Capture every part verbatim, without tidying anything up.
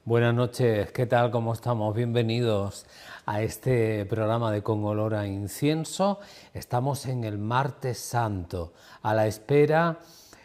Buenas noches, ¿qué tal? ¿Cómo estamos? Bienvenidos a este programa de Con Olor a Incienso. Estamos en el Martes Santo, a la espera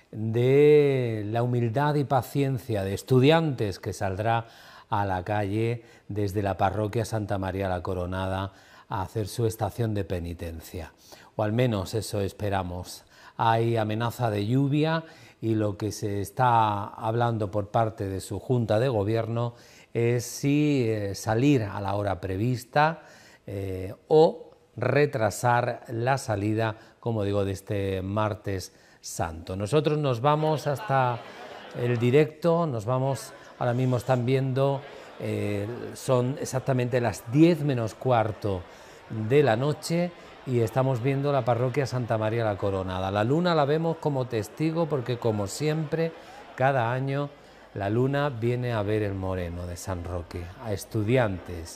de la humildad y paciencia de estudiantes que saldrá a la calle desde la parroquia Santa María la Coronada a hacer su estación de penitencia, o al menos eso esperamos. Hay amenaza de lluvia y lo que se está hablando por parte de su Junta de Gobierno es si eh, salir a la hora prevista eh, o retrasar la salida, como digo, de este Martes Santo. Nosotros nos vamos hasta el directo, nos vamos, ahora mismo están viendo, eh, son exactamente las diez menos cuarto de la noche, y estamos viendo la parroquia Santa María la Coronada. La luna la vemos como testigo porque, como siempre, cada año la luna viene a ver el moreno de San Roque, a estudiantes,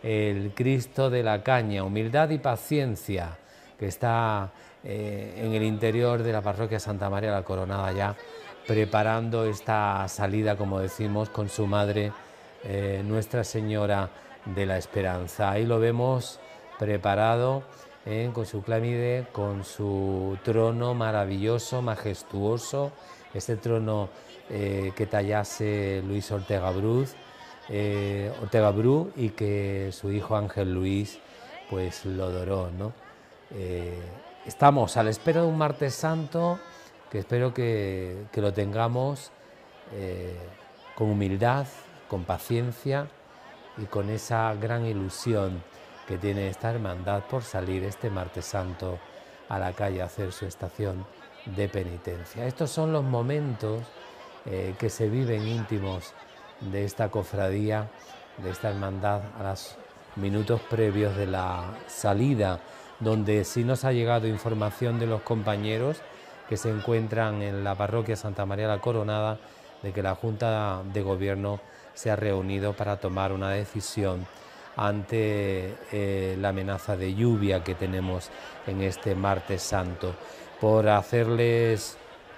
el Cristo de la Caña, humildad y paciencia, que está eh, en el interior de la parroquia Santa María la Coronada ya preparando esta salida, como decimos, con su madre, eh, Nuestra Señora de la Esperanza. Ahí lo vemos preparado, Eh, con su clámide, con su trono maravilloso, majestuoso, ese trono eh, que tallase Luis Ortega Bruz, eh, Ortega Bru, y que su hijo Ángel Luis pues lo doró, ¿no? Eh, estamos a la espera de un Martes Santo que espero que, que lo tengamos eh, con humildad, con paciencia y con esa gran ilusión que tiene esta hermandad por salir este Martes Santo a la calle a hacer su estación de penitencia. Estos son los momentos eh, que se viven íntimos de esta cofradía, de esta hermandad, a los minutos previos de la salida, donde sí nos ha llegado información de los compañeros que se encuentran en la parroquia Santa María la Coronada, de que la Junta de Gobierno se ha reunido para tomar una decisión ante eh, la amenaza de lluvia que tenemos en este Martes Santo. Por hacerles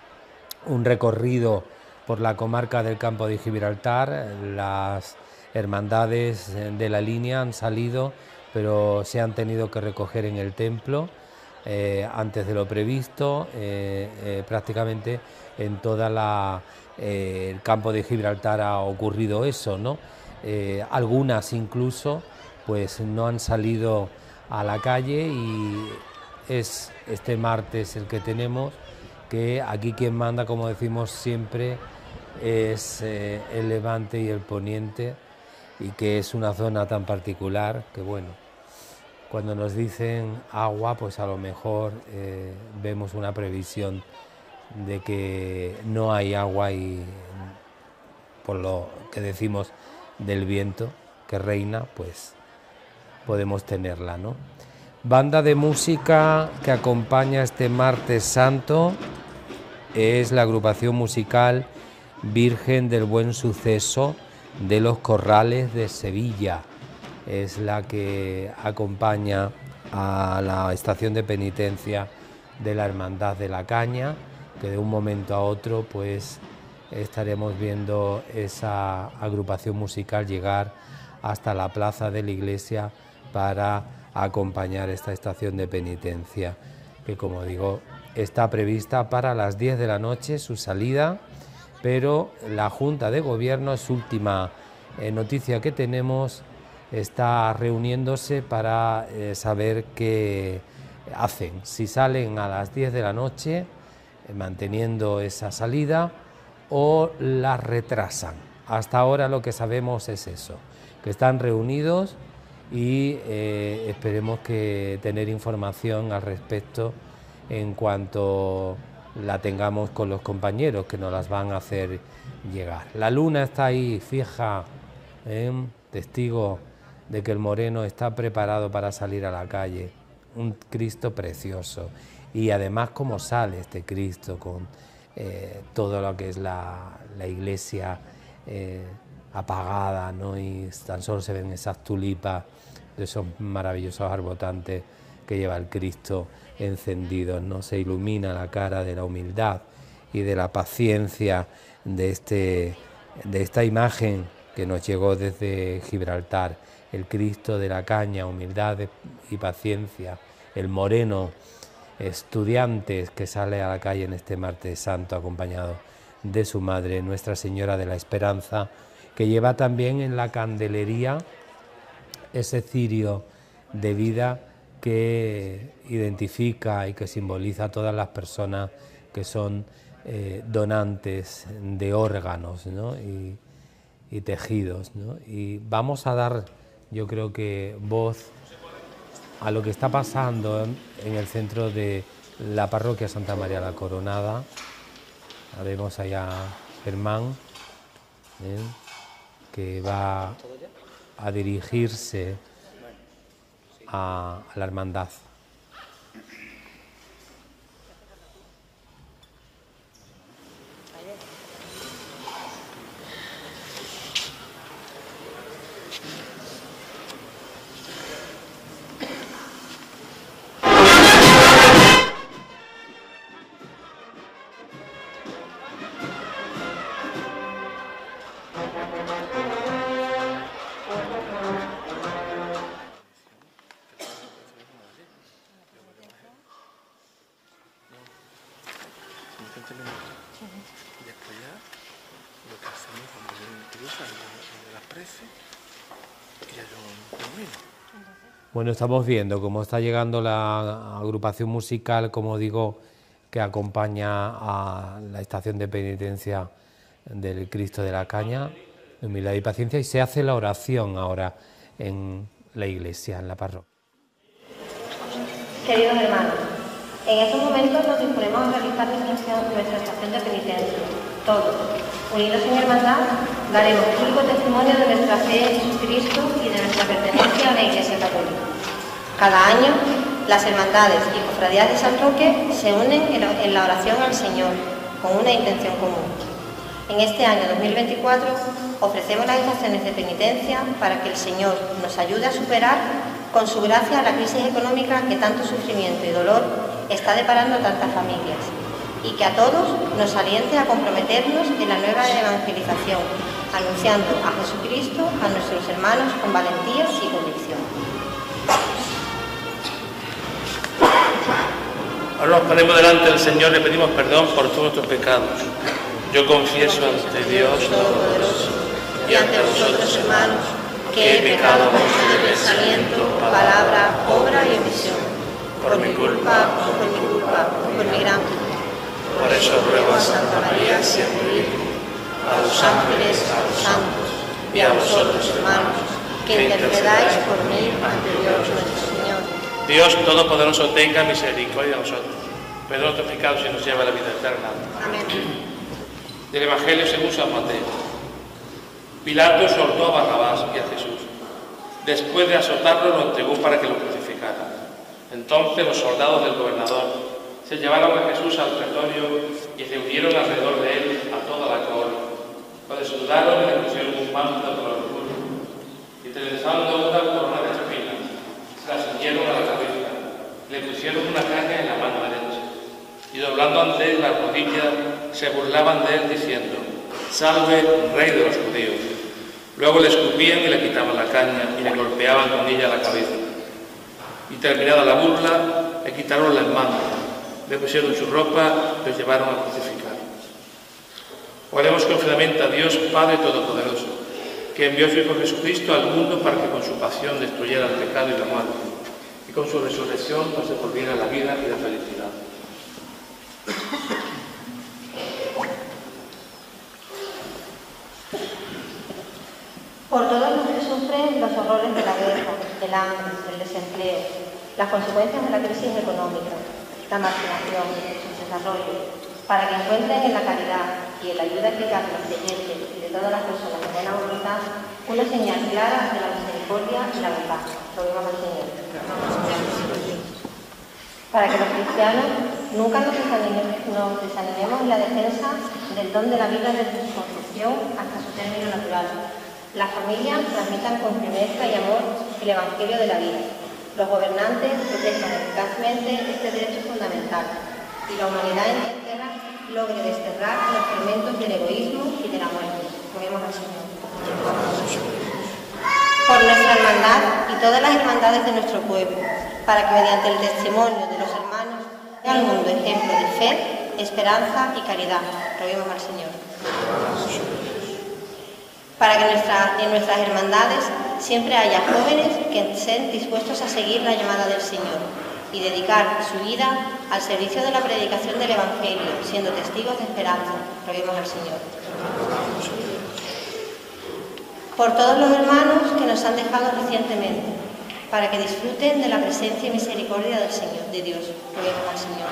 un recorrido por la comarca del Campo de Gibraltar, las hermandades de la línea han salido, pero se han tenido que recoger en el templo eh, antes de lo previsto. Eh, eh, prácticamente en toda la eh, el Campo de Gibraltar ha ocurrido eso, ¿no? Eh, algunas incluso pues no han salido a la calle, y es este martes el que tenemos, que aquí quien manda, como decimos siempre, es eh, el Levante y el Poniente, y que es una zona tan particular que, bueno, cuando nos dicen agua, pues a lo mejor eh, vemos una previsión de que no hay agua, y por lo que decimos del viento que reina, pues podemos tenerla, ¿no? Banda de música que acompaña este Martes Santo es la agrupación musical Virgen del Buen Suceso de los Corrales de Sevilla. Es la que acompaña a la estación de penitencia de la Hermandad de la Caña, que de un momento a otro pues estaremos viendo esa agrupación musical llegar hasta la plaza de la iglesia para acompañar esta estación de penitencia, que, como digo, está prevista para las diez de la noche su salida, pero la Junta de Gobierno, es última eh, noticia que tenemos, está reuniéndose para eh, saber qué hacen, si salen a las diez de la noche eh, manteniendo esa salida, o la retrasan. Hasta ahora lo que sabemos es eso, que están reunidos, y eh, esperemos que tener información al respecto en cuanto la tengamos con los compañeros, que nos las van a hacer llegar. La luna está ahí fija, ¿eh? Testigo de que el moreno está preparado para salir a la calle, un Cristo precioso, y además cómo sale este Cristo con eh, todo lo que es la, la iglesia eh, apagada, ¿no? Y tan solo se ven esas tulipas de esos maravillosos arbotantes que lleva el Cristo encendidos, ¿no? Se ilumina la cara de la humildad y de la paciencia de, este, de esta imagen que nos llegó desde Gibraltar, el Cristo de la Caña, humildad y paciencia, el moreno estudiante que sale a la calle en este martes santo acompañado de su madre, Nuestra Señora de la Esperanza, que lleva también en la candelería ese cirio de vida que identifica y que simboliza a todas las personas que son eh, donantes de órganos, ¿no? y, y tejidos, ¿no? Y vamos a dar, yo creo que, voz a lo que está pasando en el centro de la parroquia Santa María la Coronada. Vemos allá a Germán, ¿eh? que va a dirigirse a, a la hermandad. Bueno, estamos viendo cómo está llegando la agrupación musical, como digo, que acompaña a la estación de penitencia del Cristo de la Caña, humildad y paciencia, y se hace la oración ahora en la iglesia, en la parroquia. Queridos hermanos, en estos momentos nos disponemos a realizar nuestra, nuestra estación de penitencia. Todos, unidos en hermandad, daremos público testimonio de nuestra fe en Jesucristo y de nuestra pertenencia a la Iglesia Católica. Cada año, las hermandades y cofradías de San Roque se unen en la oración al Señor, con una intención común. En este año dos mil veinticuatro ofrecemos las estaciones de penitencia para que el Señor nos ayude a superar con su gracia la crisis económica que tanto sufrimiento y dolor está deparando a tantas familias, y que a todos nos aliente a comprometernos en la nueva evangelización, anunciando a Jesucristo a nuestros hermanos con valentía y convicción. Ahora nos ponemos delante del Señor y le pedimos perdón por todos nuestros pecados. Yo confieso ante Dios Todopoderoso y ante vosotros, hermanos, que he pecado mucho de pensamiento, palabra, obra y omisión, por mi culpa, por mi culpa, por mi gran culpa. Por eso ruego a Santa María, siempre Virgen, a los ángeles, a los santos y a vosotros, hermanos, que intercedáis por mí ante Dios nuestro Señor. Dios Todopoderoso tenga misericordia de nosotros, perdona nuestros pecados y nos lleva a la vida eterna. Amén. Del Evangelio según San Mateo. Pilato soltó a Barrabás y a Jesús. Después de azotarlo, lo entregó para que lo crucificaran. Entonces los soldados del gobernador se llevaron a Jesús al pretorio y reunieron alrededor de él a toda la corte. Lo desnudaron y le pusieron un manto de color púrpura y trenzando una corona de espinas, se la ciñeron a la cabeza, le pusieron una caña en la mano derecha y doblando ante él las rodillas se burlaban de él diciendo: «Salve, Rey de los judíos». Luego le escupían y le quitaban la caña y le golpeaban con ella la cabeza. Y terminada la burla, le quitaron las manos, le pusieron su ropa y lo llevaron a crucificar. Oremos confiadamente a Dios Padre Todopoderoso, que envió a su Hijo Jesucristo al mundo para que con su pasión destruyera el pecado y la muerte, y con su resurrección nos devolviera la vida y la felicidad. Por todos los que sufren los horrores de la guerra, el hambre, el desempleo, las consecuencias de la crisis económica, la marginación, su desarrollo, para que encuentren en la caridad y en la ayuda eficaz de los creyentes y de todas las personas de buena voluntad una señal clara de la misericordia y la bondad. Roguemos al Señor. Para que los cristianos nunca nos desanimemos, nos desanimemos en la defensa del don de la vida desde su concepción hasta su término natural. Las familias transmitan con firmeza y amor el Evangelio de la vida. Los gobernantes protejan eficazmente este derecho fundamental y la humanidad entera logre desterrar los fermentos del egoísmo y de la muerte. Roguemos al Señor. todas las hermandades de nuestro pueblo, para que mediante el testimonio de los hermanos dé al mundo ejemplo de fe, esperanza y caridad. Roguemos al Señor. Para que nuestra, en nuestras hermandades siempre haya jóvenes que estén dispuestos a seguir la llamada del Señor y dedicar su vida al servicio de la predicación del Evangelio, siendo testigos de esperanza. Roguemos al Señor. Por todos los hermanos que nos han dejado recientemente, para que disfruten de la presencia y misericordia del Señor, de Dios. Roguemos al Señor.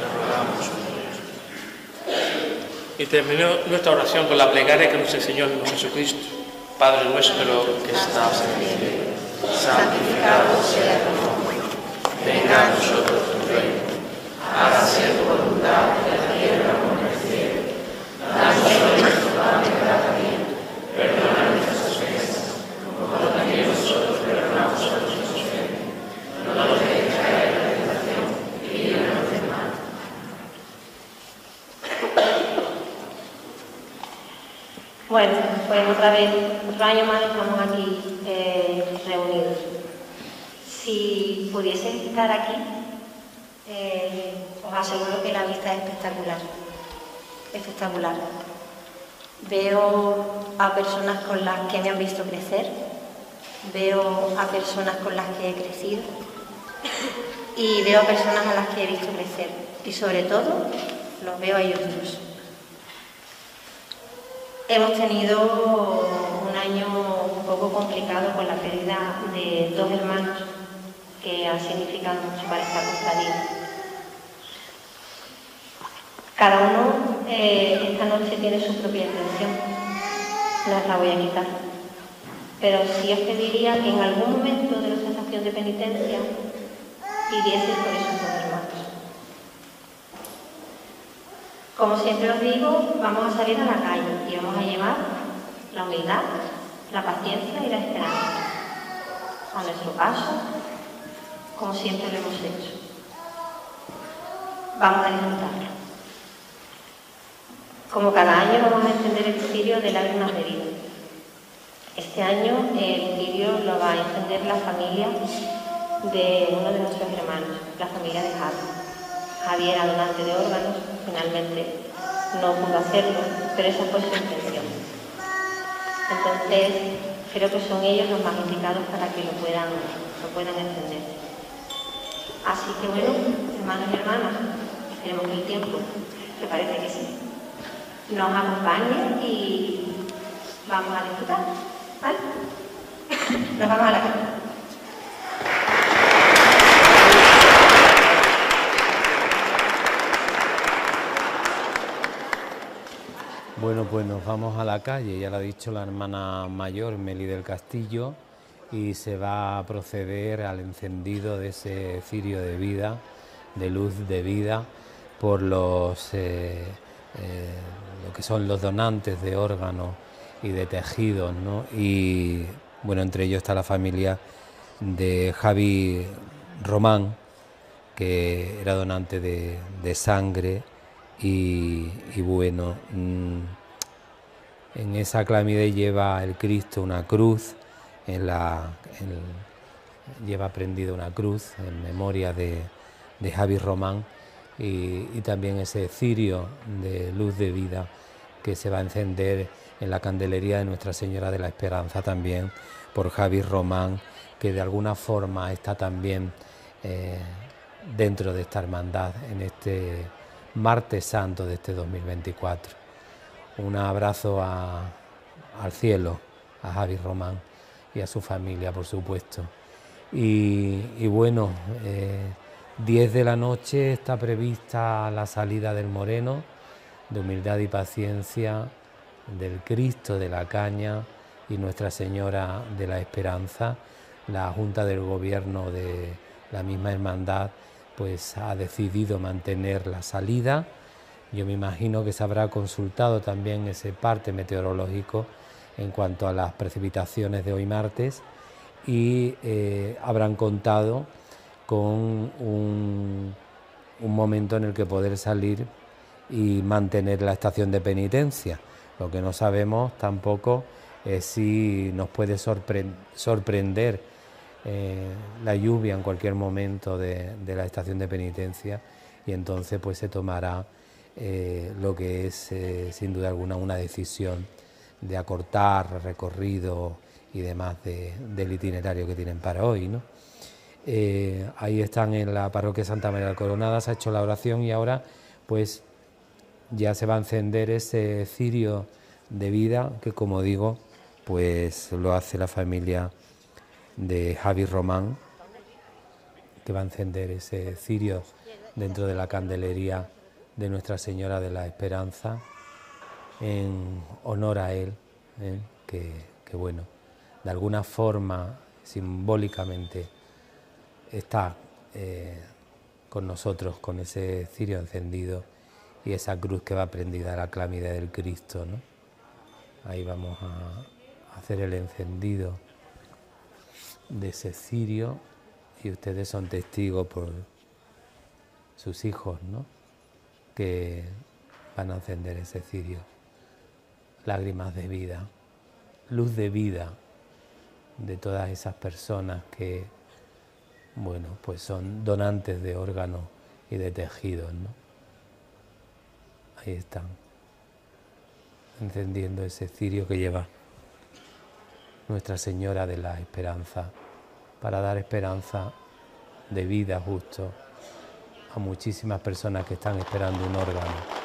Y termino nuestra oración con la plegaria que nuestro Señor Jesucristo. Padre nuestro que estás en el cielo, santificado sea tu nombre. Venga a nosotros tu reino. Hágase tu voluntad en la tierra como en el cielo. Danos hoy nuestro pan de cada día. Perdona nuestras ofensas, como también nosotros perdonamos a los que nos ofenden. No nos dejes caer en la tentación y líbranos del mal. Bueno, pues otra vez, otro año más estamos aquí eh, reunidos. Si pudiese estar aquí, eh, os aseguro que la vista es espectacular, espectacular. Veo a personas con las que me han visto crecer, veo a personas con las que he crecido y veo a personas a las que he visto crecer y sobre todo los veo a ellos dos. Hemos tenido un año un poco complicado con la pérdida de dos hermanos que han significado mucho para esta cofradía. Cada uno eh, esta noche tiene su propia intención, no os la voy a quitar, pero sí os pediría que en algún momento de nuestra estación de penitencia pidieseis por esos dos hermanos. Como siempre os digo, vamos a salir a la calle y vamos a llevar la humildad, la paciencia y la esperanza a nuestro paso, como siempre lo hemos hecho. Vamos a disfrutarlo. Como cada año vamos a encender el cirio de lágrimas de vida. Este año el cirio lo va a encender la familia de uno de nuestros hermanos, la familia de Javi. Javi era donante de órganos, finalmente no pudo hacerlo, pero esa fue su intención. Entonces, creo que son ellos los más indicados para que lo puedan, lo puedan encender. Así que bueno, hermanos y hermanas, esperemos que el tiempo, que parece que sí, nos acompañe y vamos a disfrutar, ¿vale? Nos vamos a la calle. Bueno, pues nos vamos a la calle, ya lo ha dicho la hermana mayor, Meli del Castillo, y se va a proceder al encendido de ese cirio de vida, de luz de vida, por los, eh, eh, lo que son los donantes de órganos y de tejidos, ¿no? Y bueno, entre ellos está la familia de Javi Román, que era donante de, de sangre. Y, y bueno, mmm, en esa clámide lleva el Cristo una cruz, en la, en, lleva prendida una cruz en memoria de, de Javi Román y, y también ese cirio de luz de vida que se va a encender en la candelería de Nuestra Señora de la Esperanza también por Javi Román, que de alguna forma está también eh, dentro de esta hermandad en este Martes Santo de este dos mil veinticuatro. Un abrazo a, al cielo, a Javi Román y a su familia, por supuesto. Y, y bueno, eh, diez de la noche está prevista la salida del Moreno, de humildad y paciencia, del Cristo de la Caña y Nuestra Señora de la Esperanza. La Junta del Gobierno de la misma hermandad pues ha decidido mantener la salida. Yo me imagino que se habrá consultado también ese parte meteorológico en cuanto a las precipitaciones de hoy martes y eh, habrán contado con un, un momento en el que poder salir y mantener la estación de penitencia. Lo que no sabemos tampoco es si nos puede sorpre- sorprender eh, la lluvia en cualquier momento de, de la estación de penitencia, y entonces pues se tomará eh, lo que es eh, sin duda alguna una decisión de acortar recorrido y demás de, del itinerario que tienen para hoy, ¿no? Eh, ahí están en la parroquia Santa María de la Coronada, se ha hecho la oración y ahora pues ya se va a encender ese cirio de vida que, como digo, pues lo hace la familia de Javi Román, que va a encender ese cirio dentro de la candelería de Nuestra Señora de la Esperanza en honor a él, ¿eh? que, que bueno, de alguna forma simbólicamente está eh, con nosotros con ese cirio encendido y esa cruz que va prendida a la clámide del Cristo, ¿no? Ahí vamos a hacer el encendido de ese cirio y ustedes son testigos por sus hijos, ¿no?, que van a encender ese cirio. Lágrimas de vida, luz de vida de todas esas personas que, bueno, pues son donantes de órganos y de tejidos, ¿no? Ahí están, encendiendo ese cirio que lleva Nuestra Señora de la Esperanza, para dar esperanza de vida justo a muchísimas personas que están esperando un órgano.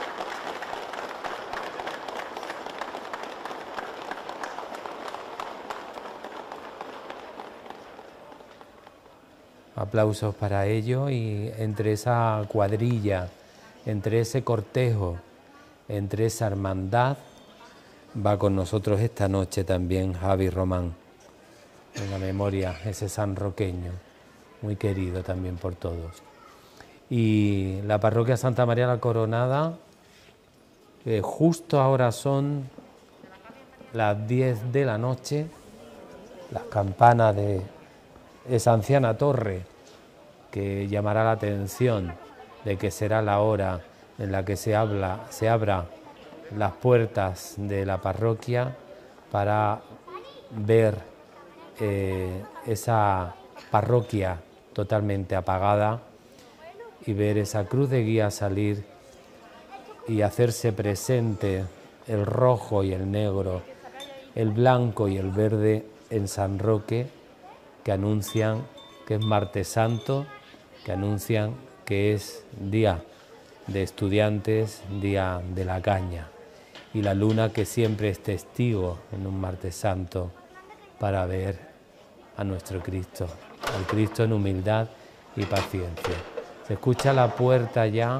Aplausos para ello, y entre esa cuadrilla, entre ese cortejo, entre esa hermandad, va con nosotros esta noche también Javi Román, en la memoria, ese sanroqueño, muy querido también por todos. Y la parroquia Santa María la Coronada, eh, justo ahora son las diez de la noche, las campanas de esa anciana torre que llamará la atención de que será la hora en la que se, habla, se abra las puertas de la parroquia para ver eh, esa parroquia totalmente apagada y ver esa cruz de guía salir y hacerse presente el rojo y el negro, el blanco y el verde en San Roque, que anuncian que es Martes Santo, que anuncian que es día de estudiantes, día de la caña, y la luna que siempre es testigo en un Martes Santo para ver a nuestro Cristo, al Cristo en humildad y paciencia. Se escucha la puerta ya,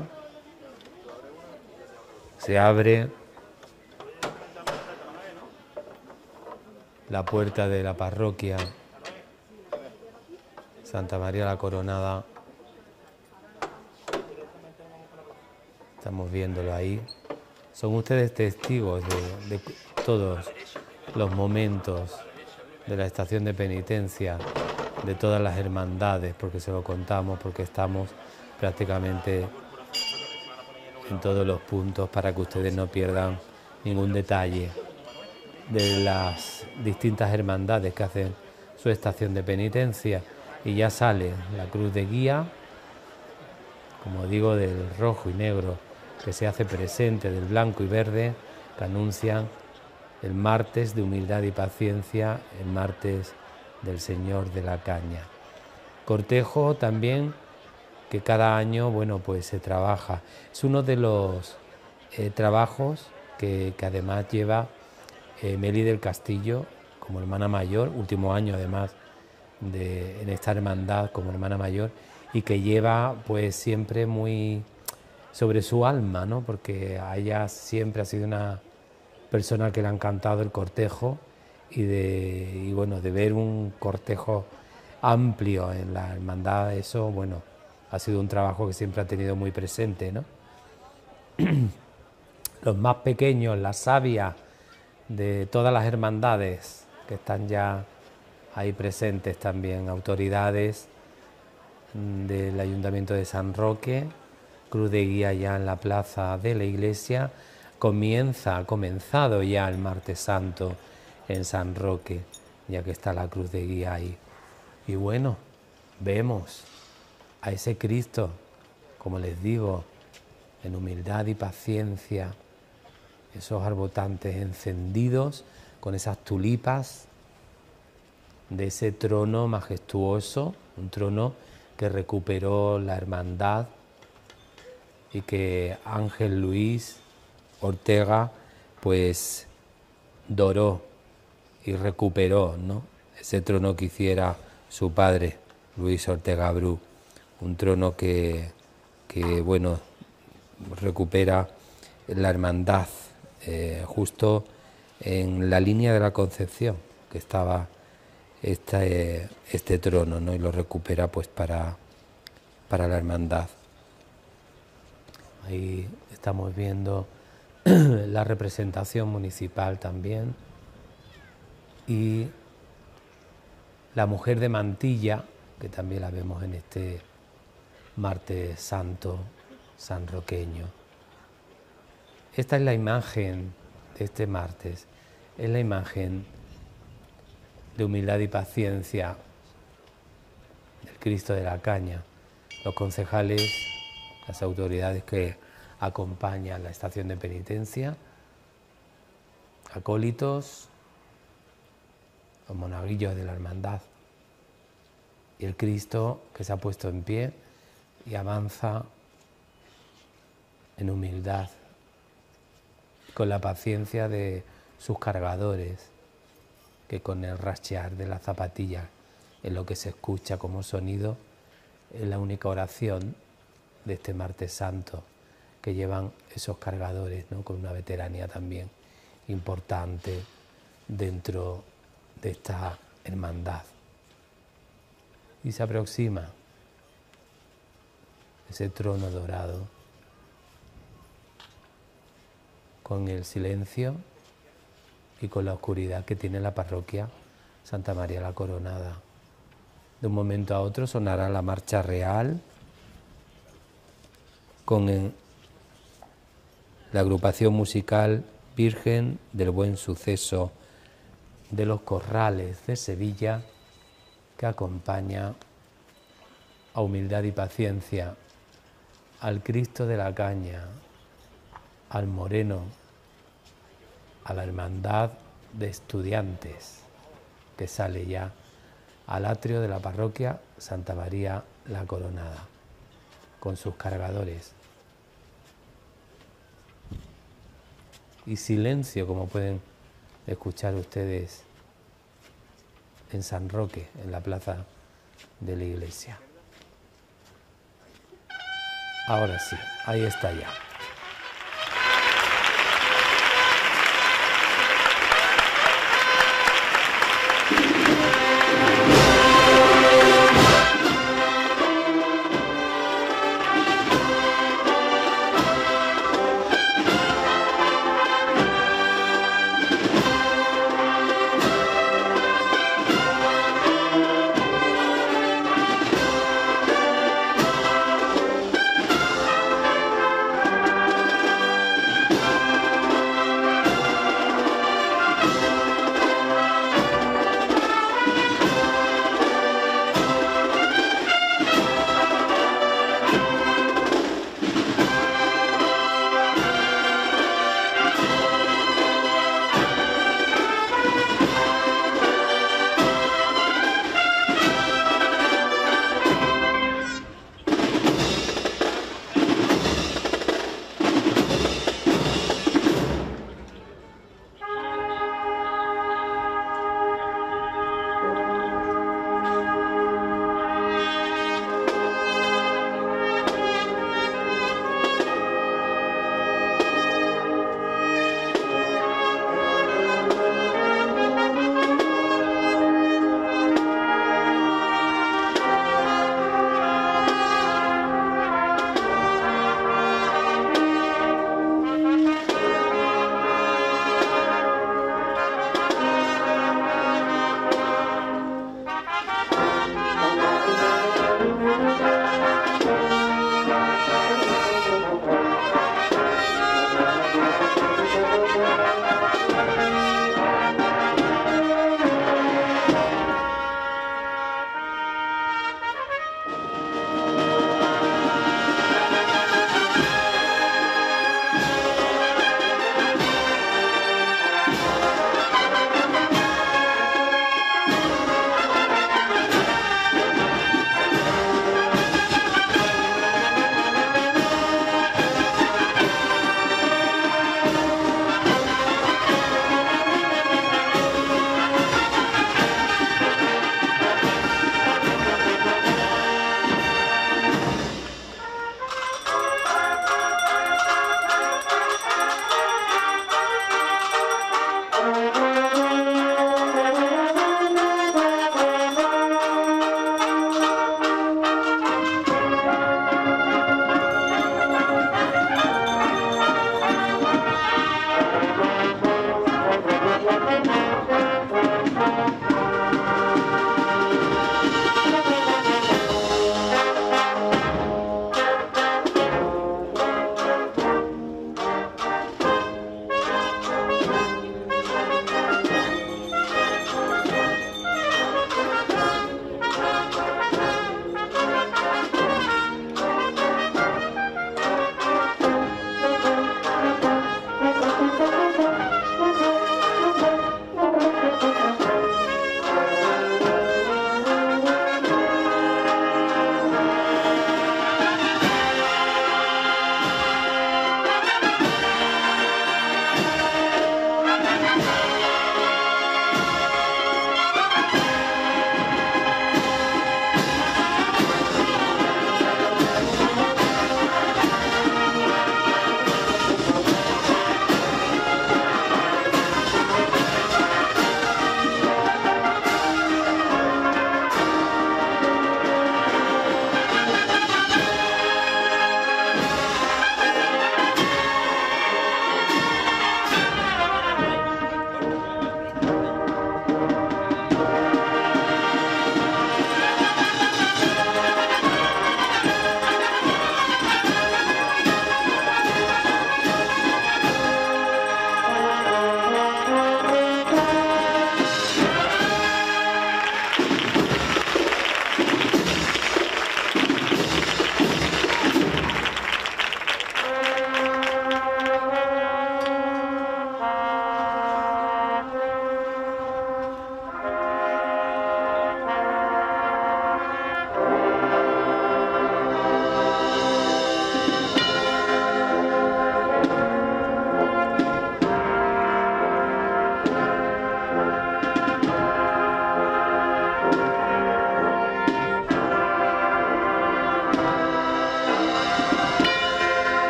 se abre la puerta de la parroquia Santa María la Coronada. Estamos viéndolo ahí. Son ustedes testigos de, de todos los momentos de la estación de penitencia, de todas las hermandades, porque se lo contamos, porque estamos prácticamente en todos los puntos para que ustedes no pierdan ningún detalle de las distintas hermandades que hacen su estación de penitencia. Y ya sale la cruz de guía, como digo, del rojo y negro, que se hace presente, del blanco y verde, que anuncian el martes de humildad y paciencia, el martes del Señor de la Caña. Cortejo también que cada año, bueno, pues se trabaja. Es uno de los eh, trabajos que, que además lleva eh, Meli del Castillo como hermana mayor, último año además de, en esta hermandad como hermana mayor, y que lleva pues siempre muy sobre su alma, ¿no? Porque a ella siempre ha sido una persona que le ha encantado el cortejo, y de y bueno, de ver un cortejo amplio en la hermandad, eso, bueno, ha sido un trabajo que siempre ha tenido muy presente, ¿no? Los más pequeños, la savia de todas las hermandades que están ya ahí presentes también, autoridades del Ayuntamiento de San Roque, cruz de guía ya en la plaza de la iglesia. Comienza, ha comenzado ya el Martes Santo en San Roque, ya que está la cruz de guía ahí Y bueno, vemos a ese Cristo, como les digo, en humildad y paciencia, esos arbotantes encendidos con esas tulipas de ese trono majestuoso, un trono que recuperó la hermandad y que Ángel Luis Ortega pues doró y recuperó, ¿no? Ese trono que hiciera su padre, Luis Ortega Bru, un trono que, que bueno, recupera la hermandad eh, justo en la línea de la Concepción, que estaba este, este trono, ¿no? Y lo recupera pues para, para la hermandad. Ahí estamos viendo la representación municipal también y la mujer de mantilla, que también la vemos en este martes santo sanroqueño. Esta es la imagen de este martes, es la imagen de humildad y paciencia del Cristo de la Caña. Los concejales, las autoridades que acompañan la estación de penitencia, acólitos, los monaguillos de la hermandad y el Cristo que se ha puesto en pie y avanza en humildad, con la paciencia de sus cargadores, que con el raschear de la zapatilla es lo que se escucha como sonido, es la única oración de este martes santo que llevan esos cargadores, ¿no? Con una veteranía también importante dentro de esta hermandad. Y se aproxima ese trono dorado con el silencio y con la oscuridad que tiene la parroquia Santa María la Coronada. De un momento a otro sonará la marcha real con el, la agrupación musical Virgen del Buen Suceso de los Corrales de Sevilla, que acompaña a humildad y paciencia al Cristo de la Caña, al Moreno, a la hermandad de estudiantes que sale ya al atrio de la parroquia Santa María la Coronada con sus cargadores. Y silencio, como pueden escuchar ustedes en San Roque, en la plaza de la iglesia. Ahora sí, ahí está ya.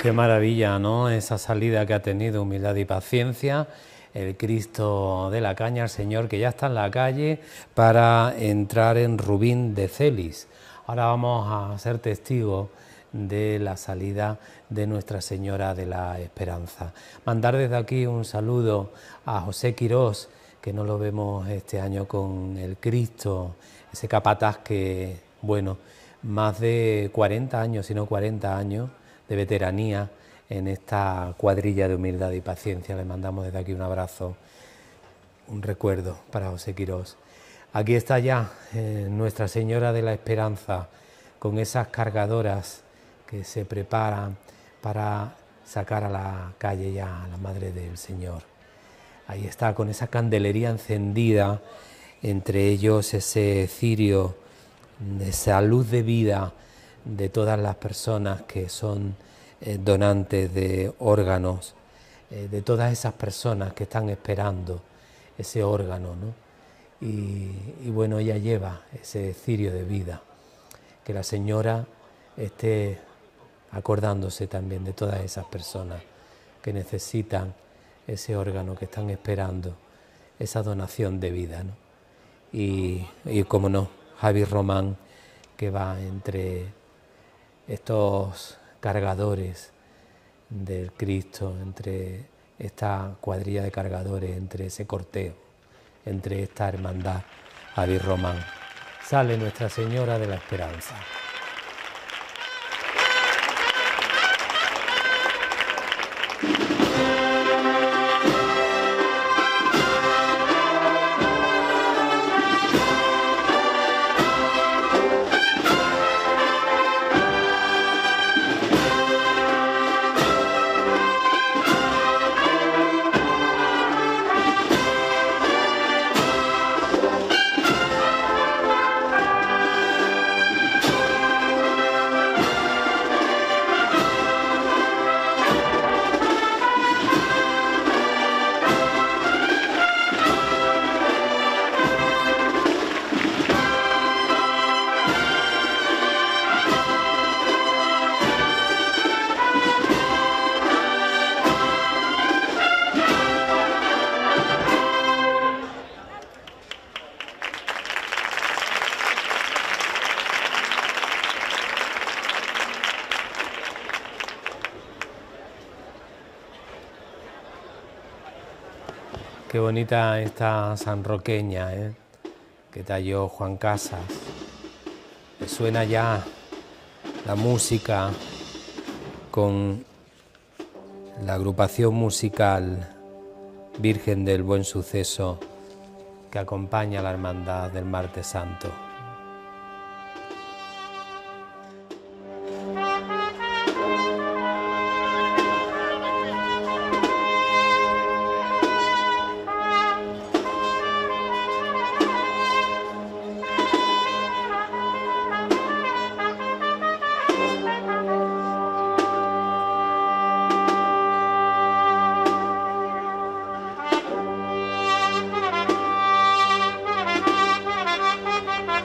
Qué maravilla, ¿no? Esa salida que ha tenido Humildad y Paciencia, el Cristo de la Caña, el Señor que ya está en la calle para entrar en Rubín de Celis. Ahora vamos a ser testigos de la salida de Nuestra Señora de la Esperanza. Mandar desde aquí un saludo a José Quirós, que no lo vemos este año con el Cristo, ese capataz que, bueno, más de cuarenta años, si no cuarenta años, de veteranía en esta cuadrilla de Humildad y Paciencia. Le mandamos desde aquí un abrazo, un recuerdo para José Quirós. Aquí está ya eh, Nuestra Señora de la Esperanza, con esas cargadoras que se preparan para sacar a la calle ya a la Madre del Señor. Ahí está, con esa candelería encendida, entre ellos ese cirio, esa luz de vida de todas las personas que son eh, donantes de órganos, eh, de todas esas personas que están esperando ese órgano, ¿no? Y, y bueno, ella lleva ese cirio de vida. Que la Señora esté acordándose también de todas esas personas que necesitan ese órgano, que están esperando esa donación de vida, ¿no? Y, y como no, Javi Román, que va entre estos cargadores del Cristo, entre esta cuadrilla de cargadores, entre ese corteo, entre esta hermandad, Javi Román. Sale Nuestra Señora de la Esperanza. Qué bonita esta sanroqueña, ¿eh? Que talló Juan Casas. Que suena ya la música con la agrupación musical Virgen del Buen Suceso que acompaña a la Hermandad del Martes Santo. Thank you.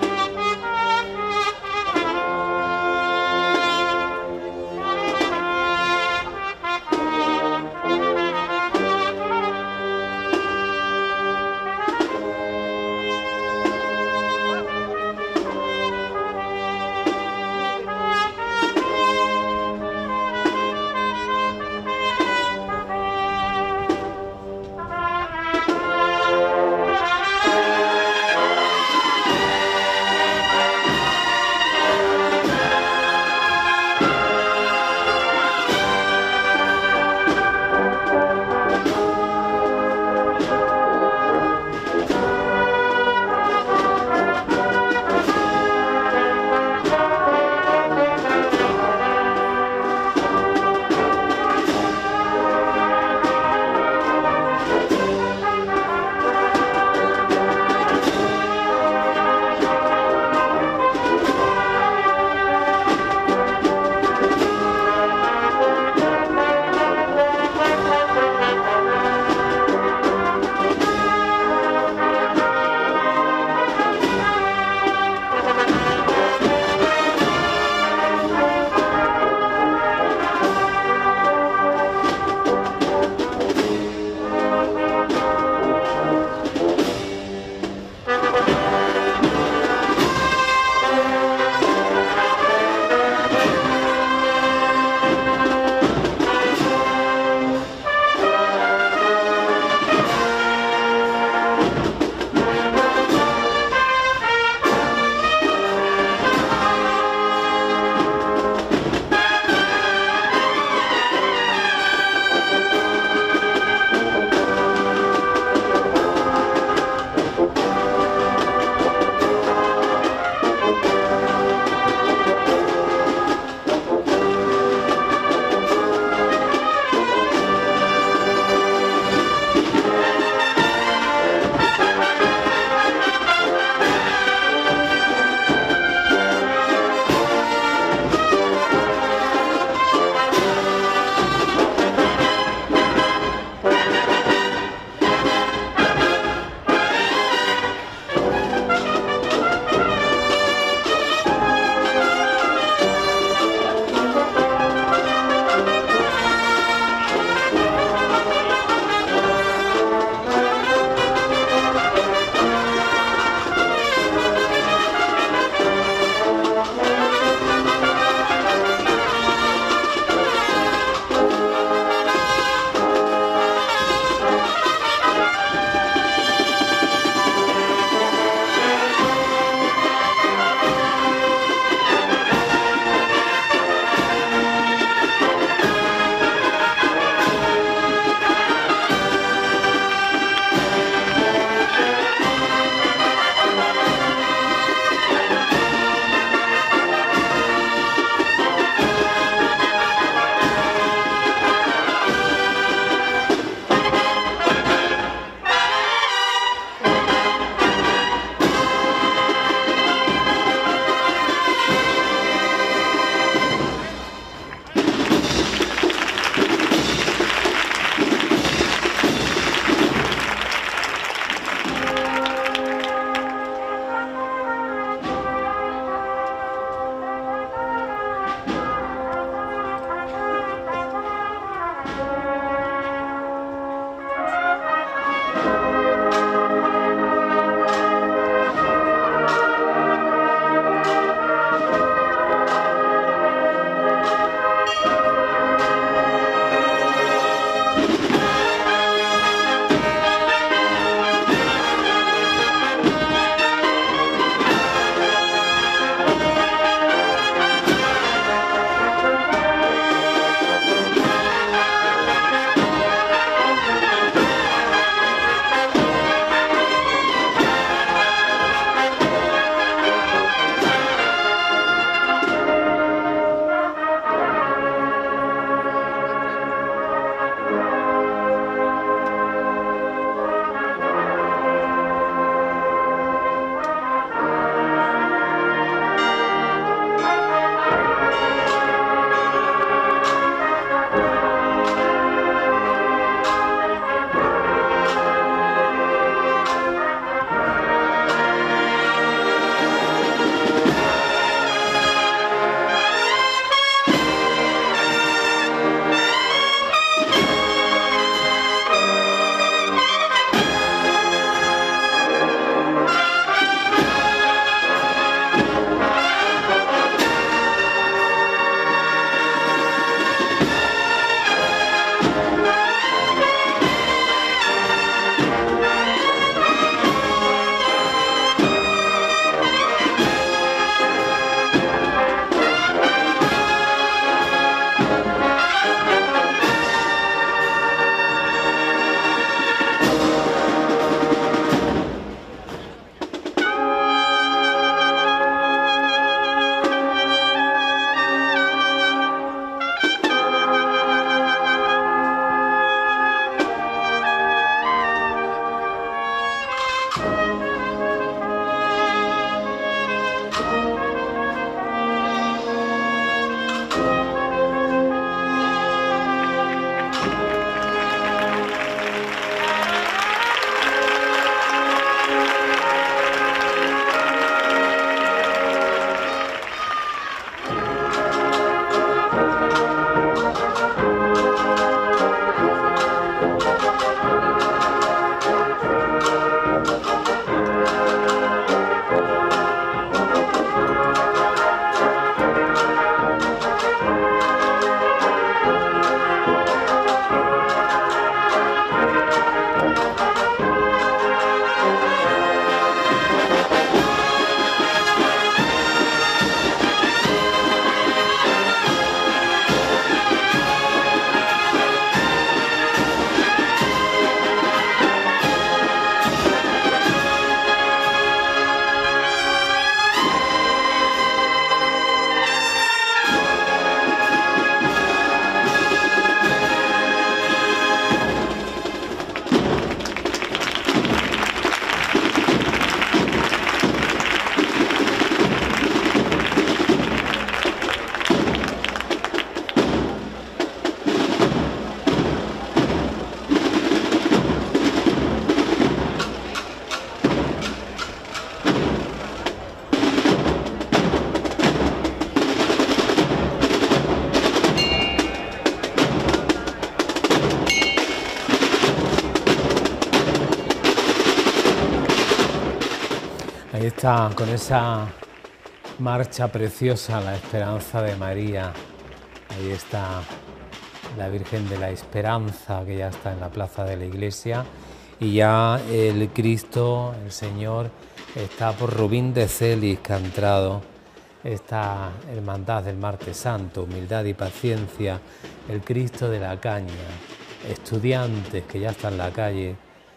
está con esa marcha preciosa, la Esperanza de María. Ahí está la Virgen de la Esperanza, que ya está en la plaza de la iglesia, y ya el Cristo, el Señor, está por Rubín de Celis, que ha entrado esta hermandad del Martes Santo, humildad y paciencia, el Cristo de la Caña, estudiantes que ya están en la calle,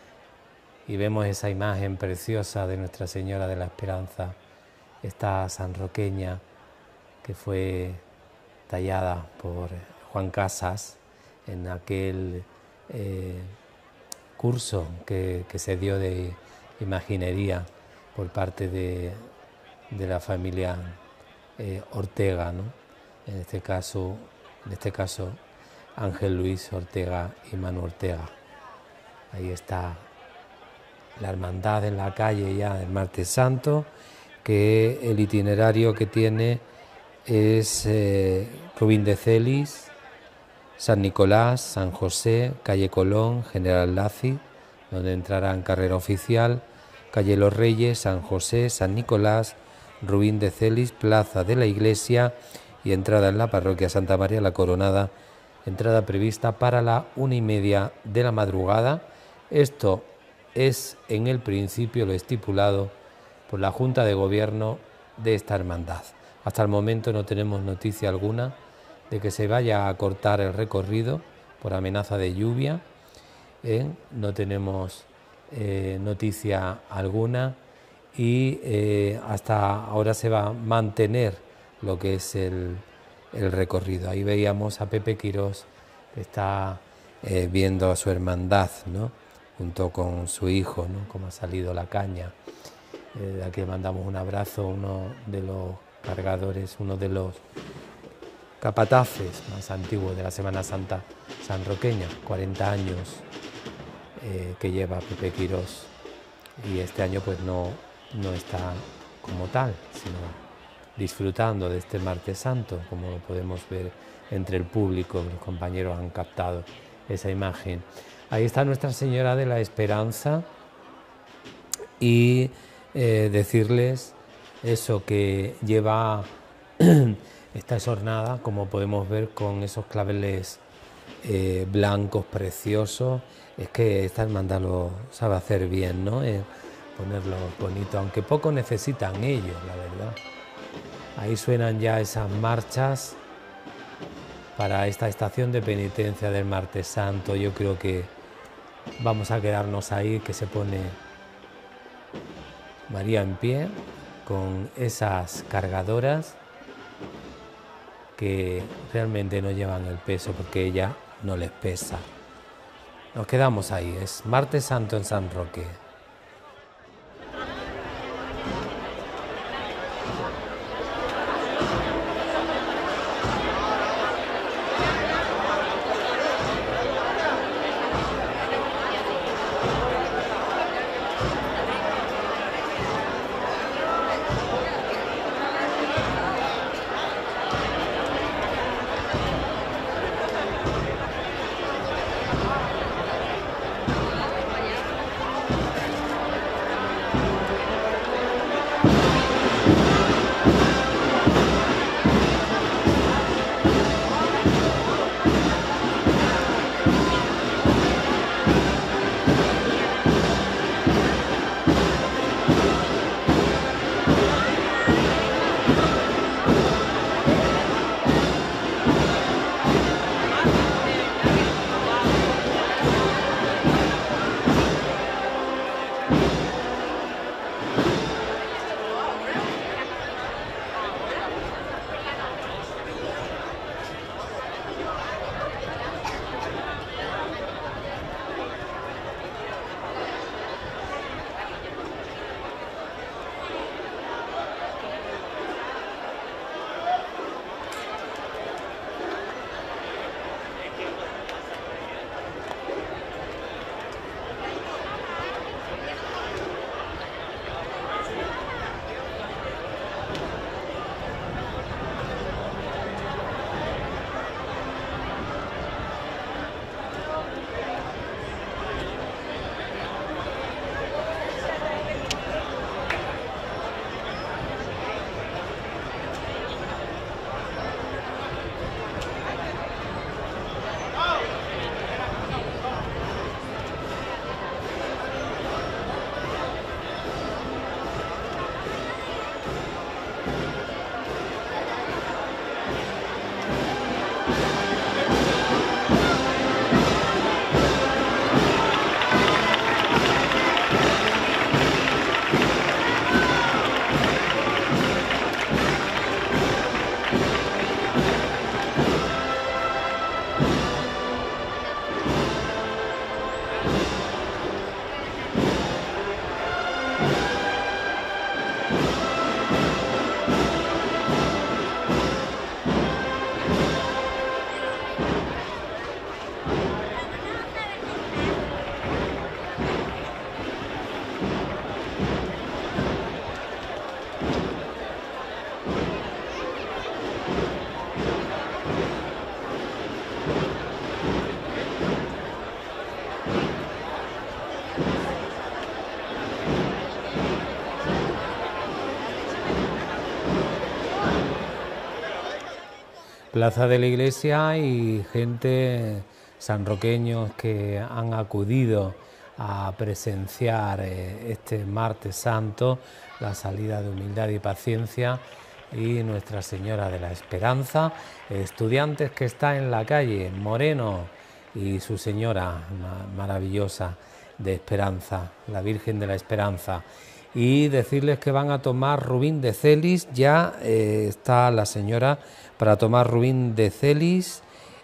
y vemos esa imagen preciosa de Nuestra Señora de la Esperanza, esta sanroqueña que fue tallada por Juan Casas en aquel eh, curso que, que se dio de imaginería por parte de, de la familia eh, Ortega, ¿no? En este caso, en este caso Ángel Luis Ortega y Manu Ortega. Ahí está la hermandad en la calle ya del Martes Santo, que el itinerario que tiene es eh, Rubín de Celis, San Nicolás, San José, calle Colón, General Laci, donde entrará en carrera oficial, calle Los Reyes, San José, San Nicolás, Rubín de Celis, plaza de la iglesia y entrada en la parroquia Santa María la Coronada, entrada prevista para la una y media de la madrugada. Esto es en el principio lo estipulado por la Junta de Gobierno de esta hermandad. Hasta el momento no tenemos noticia alguna de que se vaya a cortar el recorrido por amenaza de lluvia, ¿eh? No tenemos eh, noticia alguna y eh, hasta ahora se va a mantener lo que es el, el recorrido. Ahí veíamos a Pepe Quirós, que está eh, viendo a su hermandad, ¿no?, junto con su hijo, ¿no?, cómo ha salido la caña. Eh, de aquí mandamos un abrazo a uno de los cargadores, uno de los capataces más antiguos de la Semana Santa sanroqueña, cuarenta años eh, que lleva Pepe Quirós, y este año pues no, no está como tal, sino disfrutando de este Martes Santo, como lo podemos ver entre el público. Los compañeros han captado esa imagen. Ahí está Nuestra Señora de la Esperanza y eh, decirles eso, que lleva esta jornada, como podemos ver, con esos claveles eh, blancos preciosos. Es que esta hermandad lo sabe hacer bien, ¿no?, eh, ponerlo bonito, aunque poco necesitan ellos, la verdad. Ahí suenan ya esas marchas para esta estación de penitencia del Martes Santo. Yo creo que vamos a quedarnos ahí, que se pone María en pie con esas cargadoras que realmente no llevan el peso porque ella no les pesa. Nos quedamos ahí, es Martes Santo en San Roque. plaza de la iglesia y gente, sanroqueños, que han acudido a presenciar eh, este martes santo la salida de Humildad y Paciencia y Nuestra Señora de la Esperanza, estudiantes que está en la calle, Moreno y su señora maravillosa de Esperanza, la Virgen de la Esperanza, y decirles que van a tomar Rubín de Celis. Ya eh, está la señora para tomar Rubín de Celis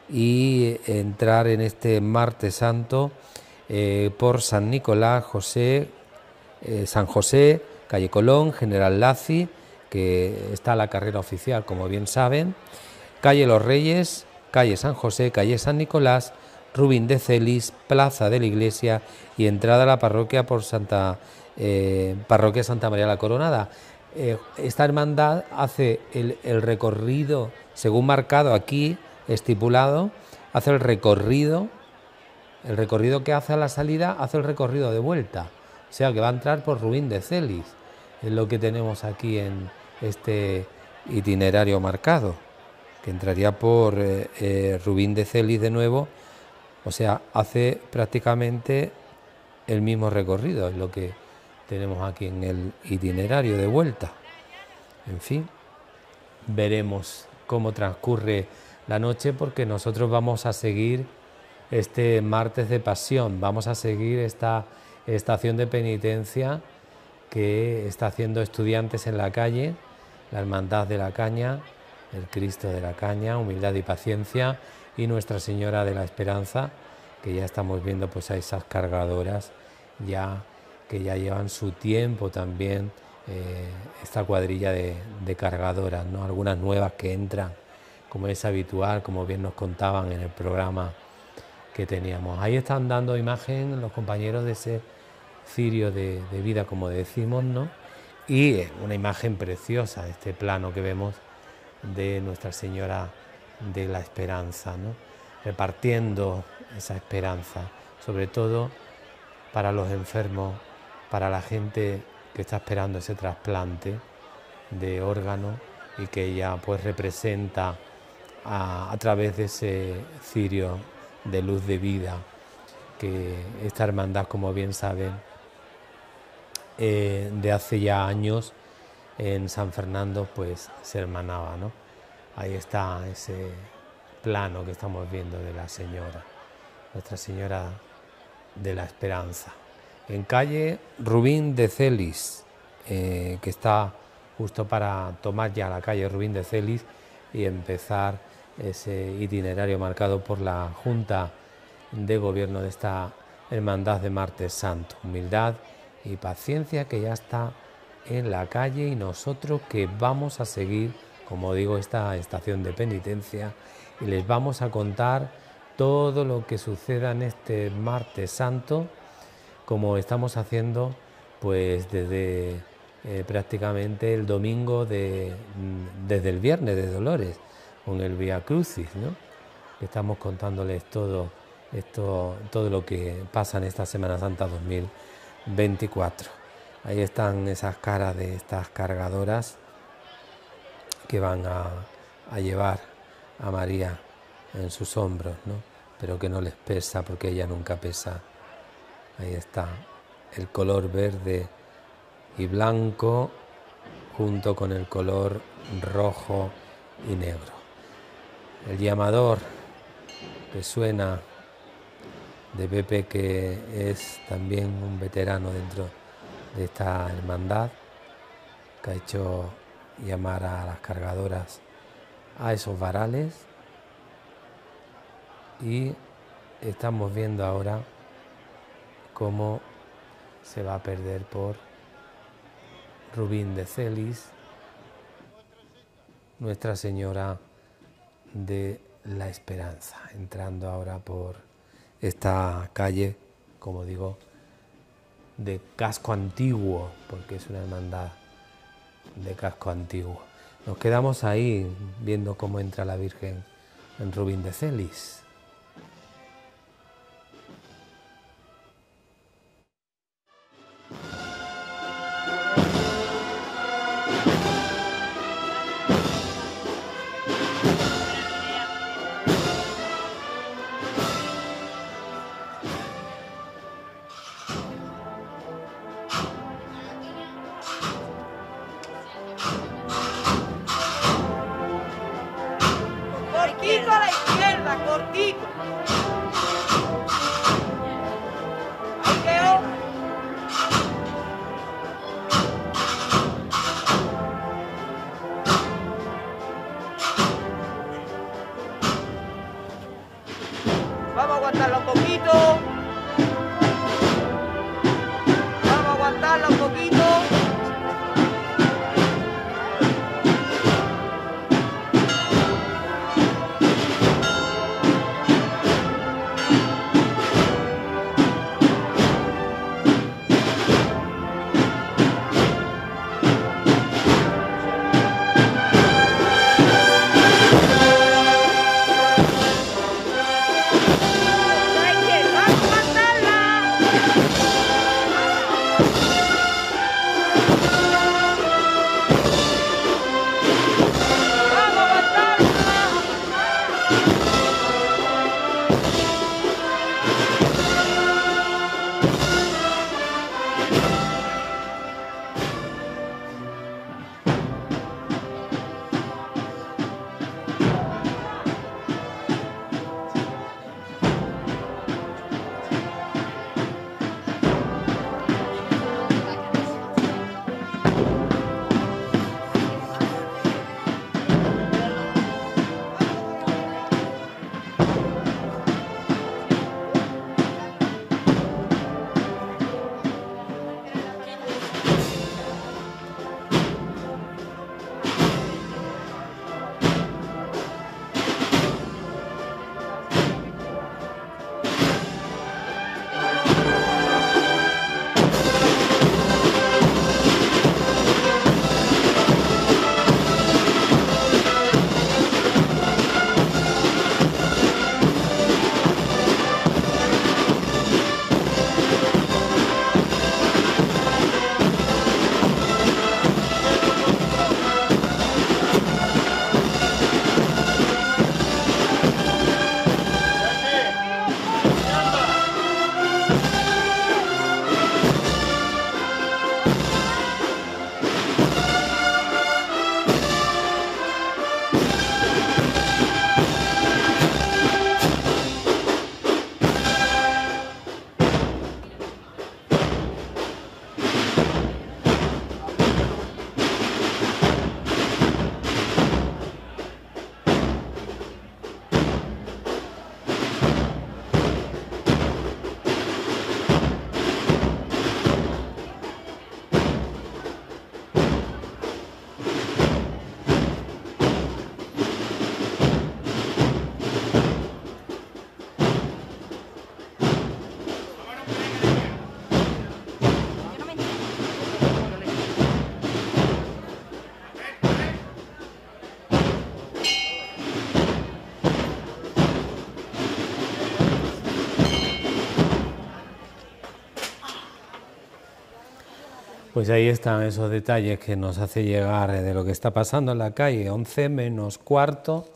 y entrar en este martes santo eh, por San Nicolás, José, eh, San José, calle Colón, General Laci, que está la carrera oficial, como bien saben, calle Los Reyes, calle San José, calle San Nicolás, Rubín de Celis, plaza de la iglesia y entrada a la parroquia por Santa eh, parroquia Santa María la Coronada. Eh, esta hermandad hace el, el recorrido, según marcado aquí, estipulado, hace el recorrido, el recorrido que hace a la salida, hace el recorrido de vuelta, o sea que va a entrar por Rubín de Celis, es lo que tenemos aquí en este itinerario marcado, que entraría por eh, eh, Rubín de Celis de nuevo, o sea, hace prácticamente el mismo recorrido, es lo que tenemos aquí en el itinerario de vuelta. En fin, veremos cómo transcurre la noche, porque nosotros vamos a seguir este martes de Pasión, vamos a seguir esta estación de penitencia que está haciendo estudiantes en la calle, la Hermandad de la Caña, el Cristo de la Caña, Humildad y Paciencia, y Nuestra Señora de la Esperanza, que ya estamos viendo pues a esas cargadoras ya que ya llevan su tiempo también, eh, esta cuadrilla de, de cargadoras, ¿no? Algunas nuevas que entran, como es habitual, como bien nos contaban en el programa que teníamos. Ahí están dando imagen los compañeros de ese cirio de, de vida, como decimos, ¿no? Y una imagen preciosa, este plano que vemos de Nuestra Señora de la Esperanza, ¿no? Repartiendo esa esperanza, sobre todo para los enfermos, para la gente que está esperando ese trasplante de órgano y que ella pues representa a, a través de ese cirio de luz de vida, que esta hermandad, como bien saben, eh, de hace ya años en San Fernando pues se hermanaba, ¿no? Ahí está ese plano que estamos viendo de la Señora, Nuestra Señora de la Esperanza, en calle Rubín de Celis, eh, que está justo para tomar ya la calle Rubín de Celis y empezar ese itinerario marcado por la Junta de Gobierno de esta Hermandad de Martes Santo, Humildad y Paciencia, que ya está en la calle, y nosotros que vamos a seguir, como digo, esta estación de penitencia, y les vamos a contar todo lo que suceda en este Martes Santo, como estamos haciendo pues desde eh, prácticamente el domingo, de, desde el viernes de Dolores, con el Vía Crucis, ¿no? Estamos contándoles todo esto, todo lo que pasa en esta Semana Santa dos mil veinticuatro. Ahí están esas caras de estas cargadoras que van a, a llevar a María en sus hombros, ¿no? Pero que no les pesa, porque ella nunca pesa. Ahí está el color verde y blanco junto con el color rojo y negro. El llamador que suena de Pepe, que es también un veterano dentro de esta hermandad, que ha hecho llamar a las cargadoras a esos varales, y estamos viendo ahora cómo se va a perder por Rubín de Celis Nuestra Señora de la Esperanza, entrando ahora por esta calle, como digo, de casco antiguo, porque es una hermandad de casco antiguo. Nos quedamos ahí viendo cómo entra la Virgen en Rubín de Celis. Vamos a aguantarla un poquito. Vamos a aguantarla un poquito. Pues ahí están esos detalles que nos hace llegar de lo que está pasando en la calle, once menos cuarto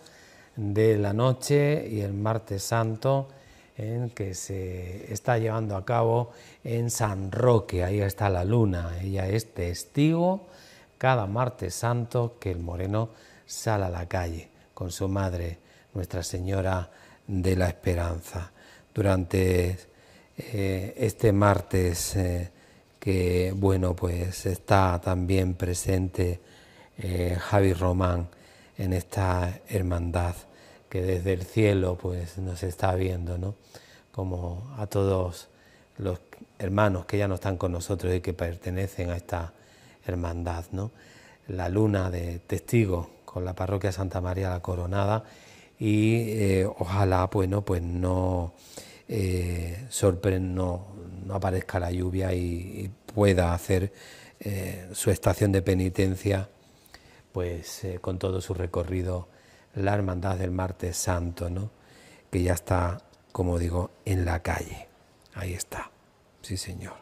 de la noche y el martes santo en que se está llevando a cabo en San Roque. Ahí está la luna, ella es testigo cada martes santo que el moreno sale a la calle con su madre, Nuestra Señora de la Esperanza. Durante eh, este martes eh, que bueno, pues está también presente eh, Javi Román en esta hermandad que desde el cielo pues nos está viendo, ¿no? Como a todos los hermanos que ya no están con nosotros y que pertenecen a esta hermandad, ¿no? La luna de testigo con la parroquia Santa María la Coronada y eh, ojalá bueno, pues no, eh, sorprend no, no aparezca la lluvia y, y pueda hacer eh, su estación de penitencia pues eh, con todo su recorrido la hermandad del martes santo, ¿no? Que ya está, como digo, en la calle. Ahí está, sí señor.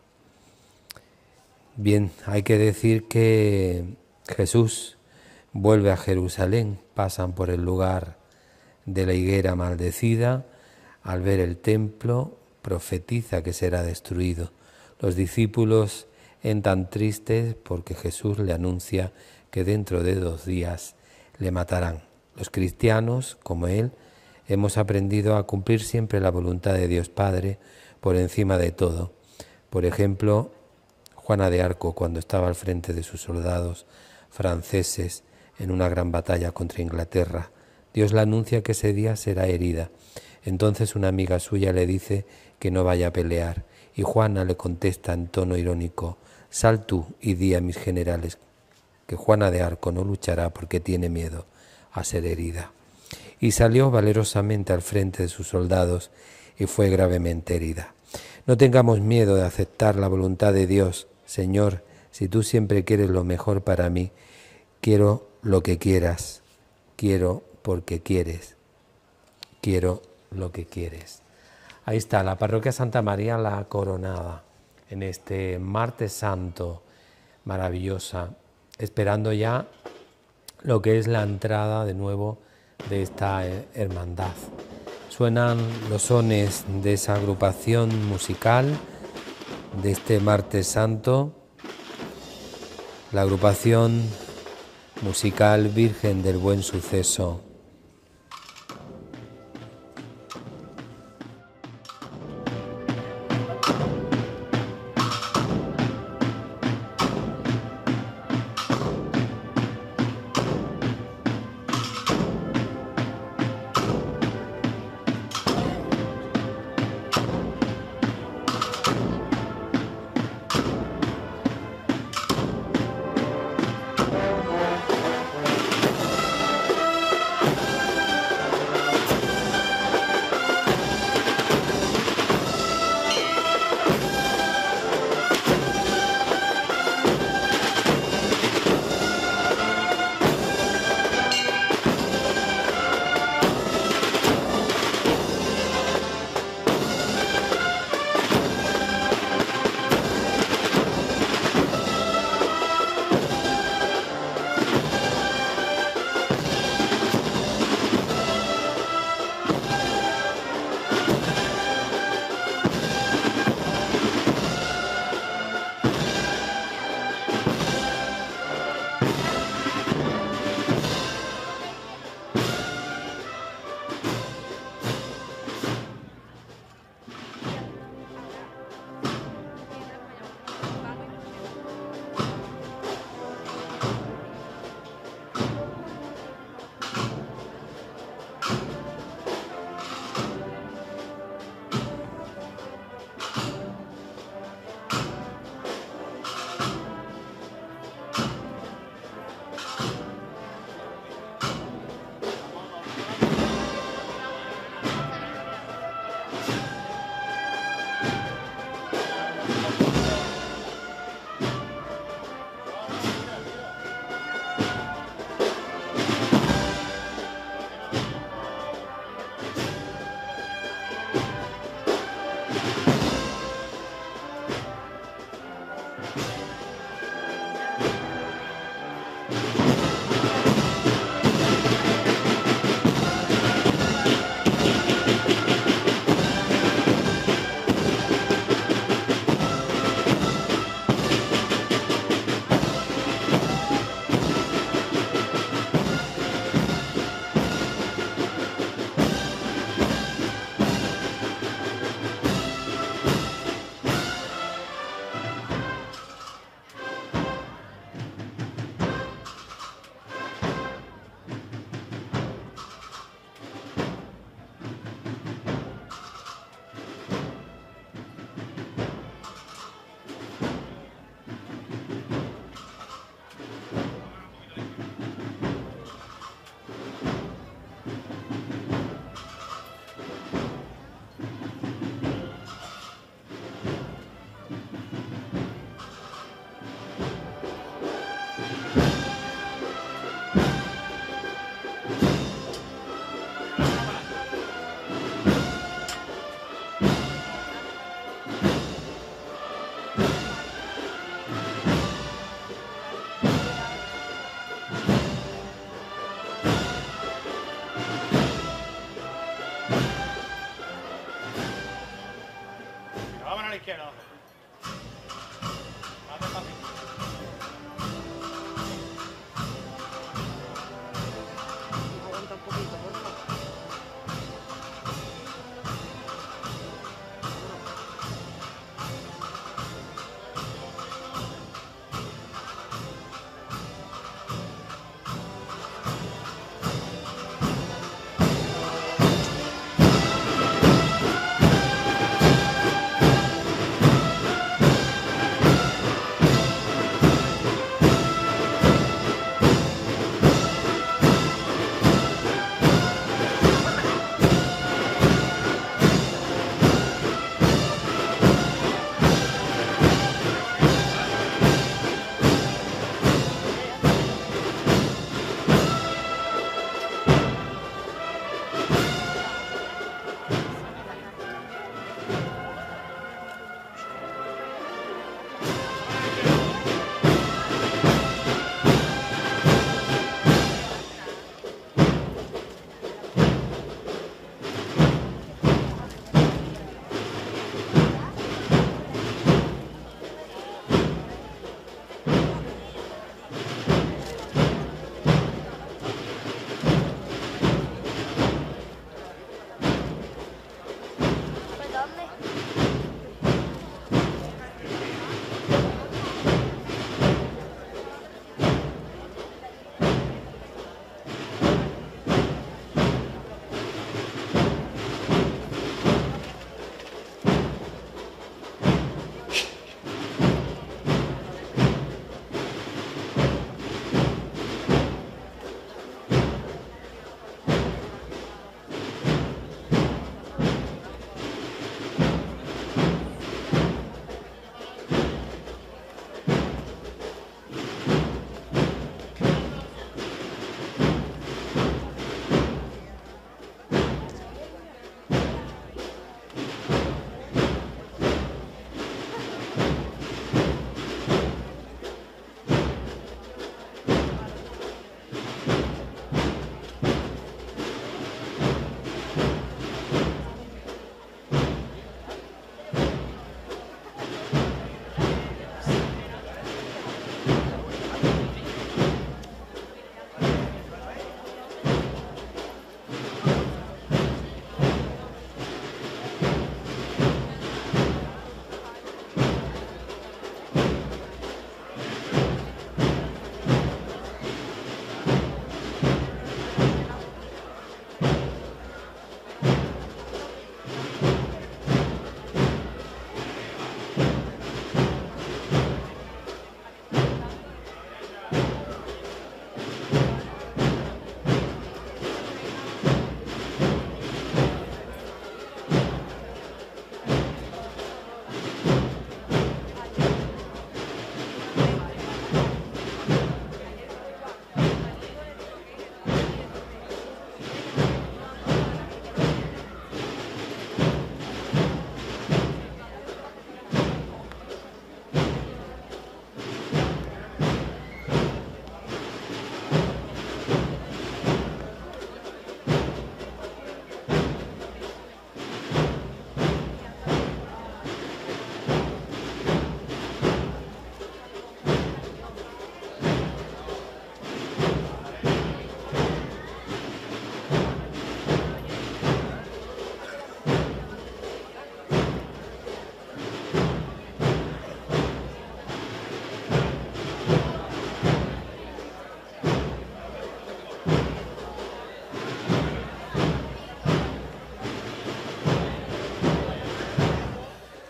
Bien, hay que decir que Jesús vuelve a Jerusalén, pasan por el lugar de la higuera maldecida, al ver el templo profetiza que será destruido. Los discípulos entran tristes porque Jesús le anuncia que dentro de dos días le matarán. Los cristianos, como él, hemos aprendido a cumplir siempre la voluntad de Dios Padre por encima de todo. Por ejemplo, Juana de Arco, cuando estaba al frente de sus soldados franceses en una gran batalla contra Inglaterra, Dios le anuncia que ese día será herida. Entonces una amiga suya le dice que no vaya a pelear y Juana le contesta en tono irónico: sal tú y di a mis generales que Juana de Arco no luchará porque tiene miedo a ser herida. Y salió valerosamente al frente de sus soldados y fue gravemente herida. No tengamos miedo de aceptar la voluntad de Dios. Señor, si tú siempre quieres lo mejor para mí, quiero lo que quieras, quiero porque quieres, quiero lo que quieres. Ahí está, la parroquia Santa María la Coronada, en este martes santo, maravillosa, esperando ya lo que es la entrada de nuevo de esta hermandad. Suenan los sones de esa agrupación musical de este martes santo, la agrupación musical Virgen del Buen Suceso.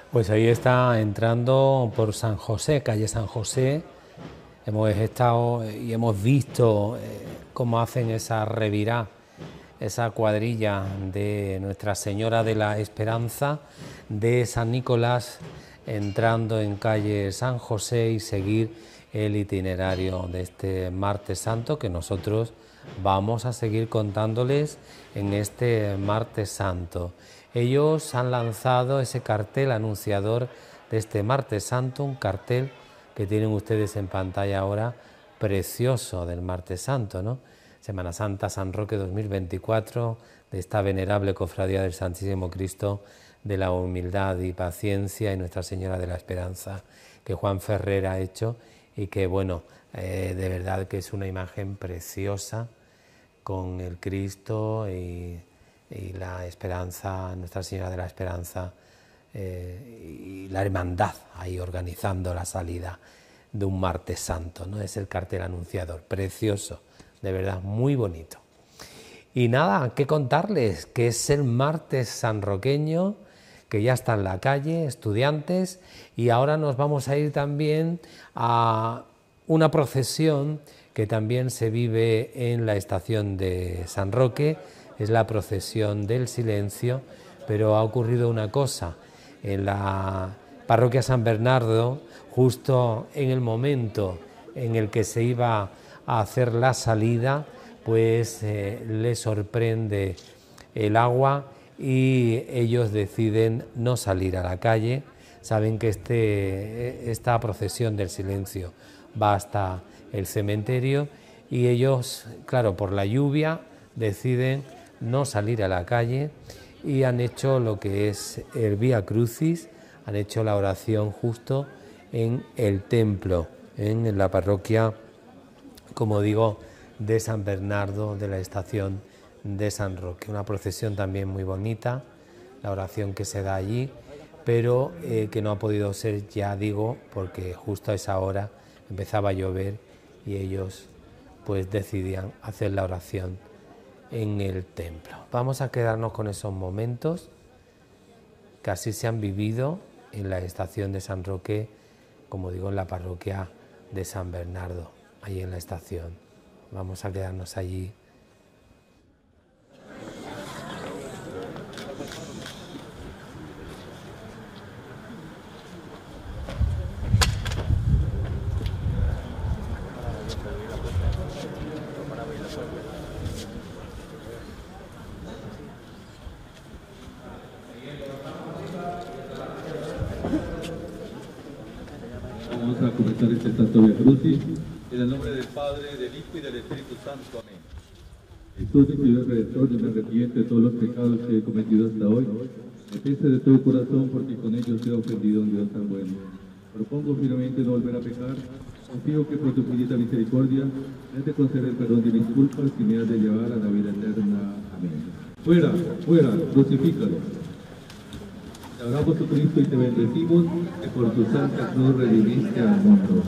Pues ahí está entrando por San José, calle San José. Hemos estado y hemos visto eh, cómo hacen esa revirá, esa cuadrilla de Nuestra Señora de la Esperanza, de San Nicolás, entrando en calle San José y seguir el itinerario de este Martes Santo que nosotros vamos a seguir contándoles en este Martes Santo. Ellos han lanzado ese cartel anunciador de este Martes Santo, un cartel que tienen ustedes en pantalla ahora, precioso del Martes Santo, ¿no? Semana Santa San Roque dos mil veinticuatro, de esta venerable cofradía del Santísimo Cristo de la Humildad y Paciencia y Nuestra Señora de la Esperanza, que Juan Ferrer ha hecho y que, bueno, eh, de verdad que es una imagen preciosa con el Cristo y, y la Esperanza, Nuestra Señora de la Esperanza, eh, y la hermandad ahí organizando la salida de un Martes Santo, ¿no? Es el cartel anunciador, precioso, de verdad, muy bonito. Y nada, ¿qué contarles? Que es el Martes sanroqueño, que ya está en la calle, estudiantes, y ahora nos vamos a ir también a una procesión que también se vive en la estación de San Roque, es la procesión del silencio, pero ha ocurrido una cosa, en la parroquia San Bernardo, justo en el momento en el que se iba a hacer la salida, pues eh, le sorprende el agua y ellos deciden no salir a la calle. Saben que este, esta procesión del silencio va hasta el cementerio y ellos, claro, por la lluvia deciden no salir a la calle y han hecho lo que es el Vía Crucis, han hecho la oración justo en el templo, en la parroquia, como digo, de San Bernardo, de la estación de San Roque. Una procesión también muy bonita, la oración que se da allí, pero eh, que no ha podido ser, ya digo, porque justo a esa hora empezaba a llover y ellos pues decidían hacer la oración en el templo. Vamos a quedarnos con esos momentos que así se han vivido en la estación de San Roque, como digo, en la parroquia de San Bernardo, ahí en la estación. Vamos a quedarnos allí. Vamos a comenzar este Santo Vía Crucis en el nombre del Padre, del Hijo y del Espíritu Santo. Amén. Jesús, mi Dios Redentor, yo me arrepiento de todos los pecados que he cometido hasta hoy. Me pese de todo corazón porque con ellos he ofendido a un Dios tan bueno. Propongo firmemente no volver a pecar. Confío que por tu infinita misericordia me has de conceder el perdón de mis culpas y me has de llevar a la vida eterna. Amén. Fuera, fuera, crucifícalo. Te adoramos, tu Cristo, y te bendecimos, que por tu santa cruz redimiste al mundo.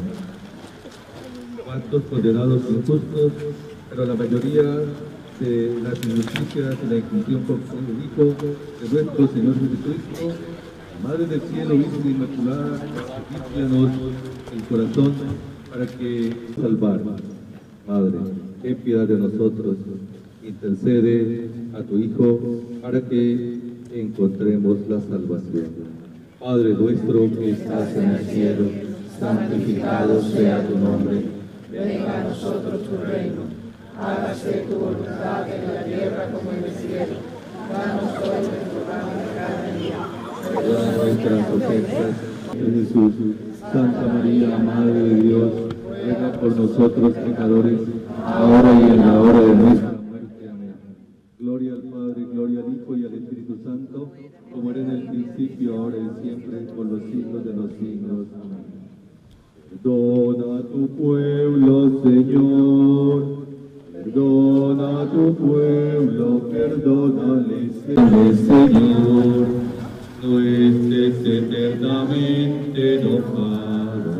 Cuantos condenados injustos, pero la mayoría de las injusticias y la incumplición por el Hijo de nuestro Señor Jesucristo, Madre del Cielo, Virgen Inmaculada, purificanos el corazón para que salvar. Madre, ten piedad de nosotros, intercede a tu Hijo para que encontremos la salvación. Padre nuestro que estás en el cielo, santificado sea tu nombre. Venga a nosotros tu reino. Hágase tu voluntad en la tierra como en el cielo. Danos hoy nuestro pan de cada día. Perdona nuestras ofensas. Jesús, Santa María, Madre de Dios, ruega por nosotros pecadores, ahora y en la hora de nuestra muerte. Amén. Gloria al Padre, gloria al Hijo y al Espíritu Santo, como era en el principio, ahora y siempre, por los siglos de los siglos. Amén. Perdona a tu pueblo, Señor. Perdona a tu pueblo, perdónale, Señor. No estés eternamente enojado.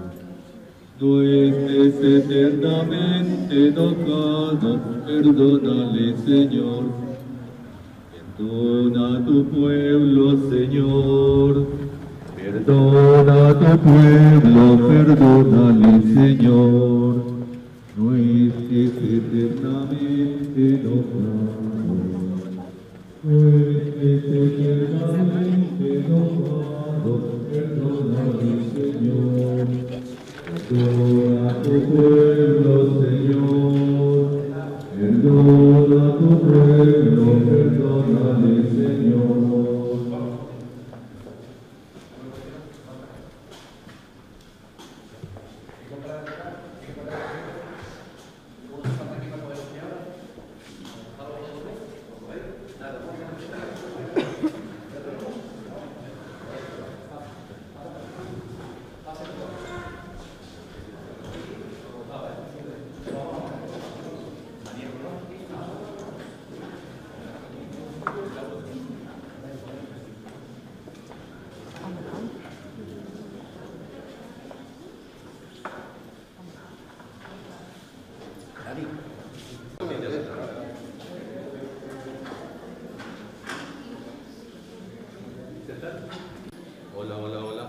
No estés eternamente enojado. Perdónale, Señor. Perdona a tu pueblo, Señor. Perdona a tu pueblo, perdónale, Señor, no estés eternamente enojado, no estés eternamente enojado, perdónale, Señor, perdona a tu pueblo, Señor, perdona a tu pueblo, perdónale, Señor. Hola, hola, hola.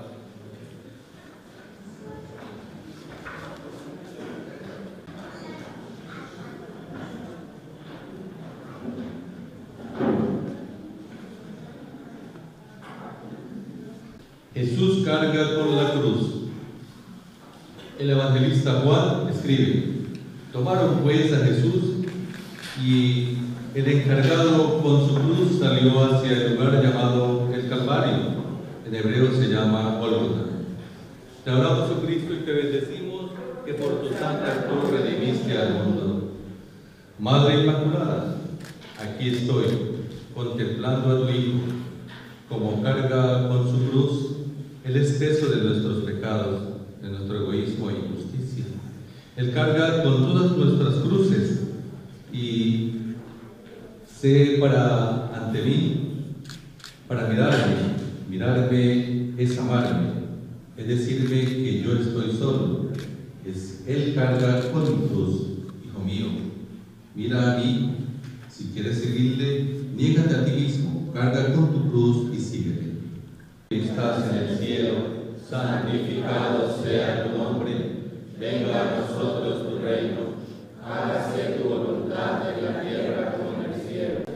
Jesús carga con la cruz. El evangelista Juan escribe: tomaron pues a Jesús y el encargado con su cruz salió hacia el lugar llamado el Calvario. En hebreo se llama Gólgota. Te hablamos, oh Cristo, y te bendecimos que por tu santa cruz redimiste al mundo. Madre Inmaculada, aquí estoy, contemplando a tu Hijo, como carga con su cruz el exceso de nuestros pecados, de nuestro egoísmo e injusticia. Él carga con todas nuestras cruces y sé para ante mí, para mirarme, mirarme es amarme, es decirme que yo estoy solo. Es Él carga con mi cruz, hijo mío. Mira a mí, si quieres seguirle, niégate a ti mismo, carga con tu cruz y sígueme. Estás en el cielo, santificado sea tu nombre, venga a nosotros tu reino, hágase tu voluntad en la tierra como en el cielo.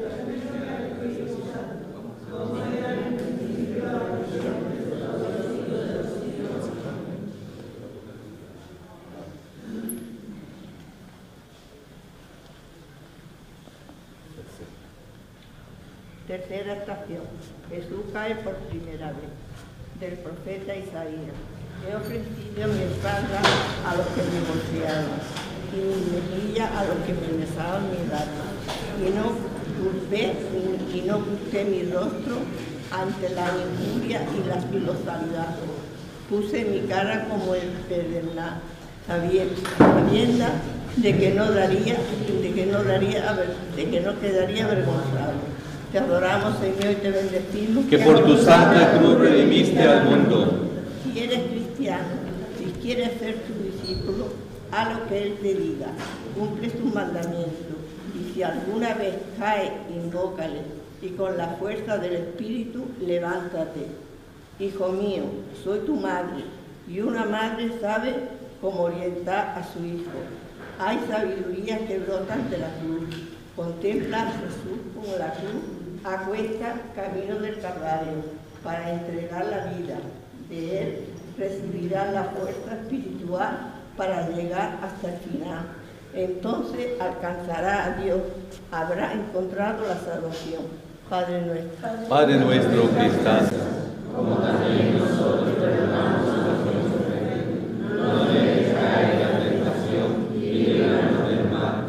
Tercera estación. Jesús cae por primera vez. Del profeta Isaías. He ofrecido mi espalda a los que me golpeaban y mi mejilla a los que me besaban mi alma. Y no culpé y no oculté mi rostro ante la injuria y la filosalidad. Puse mi cara como el pedernal, sabiendo de que no daría, de que no daría, de que no quedaría avergonzado. Te adoramos, Señor, y te bendecimos. Que por tu santa cruz redimiste al mundo. Si eres cristiano, si quieres ser tu discípulo, haz lo que Él te diga, cumple sus mandamientos. Y si alguna vez cae, invócale, y con la fuerza del Espíritu, levántate. Hijo mío, soy tu madre, y una madre sabe cómo orientar a su hijo. Hay sabiduría que brotan de la cruz. Contempla a Jesús como la cruz acuesta camino del Calvario para entregar la vida. De Él recibirá la fuerza espiritual para llegar hasta el final. Entonces alcanzará a Dios, habrá encontrado la salvación. Padre nuestro, Padre nuestro que estás, como también nosotros perdonamos a nuestros reyes. No nos dejes caer en la tentación y líbranos del mal.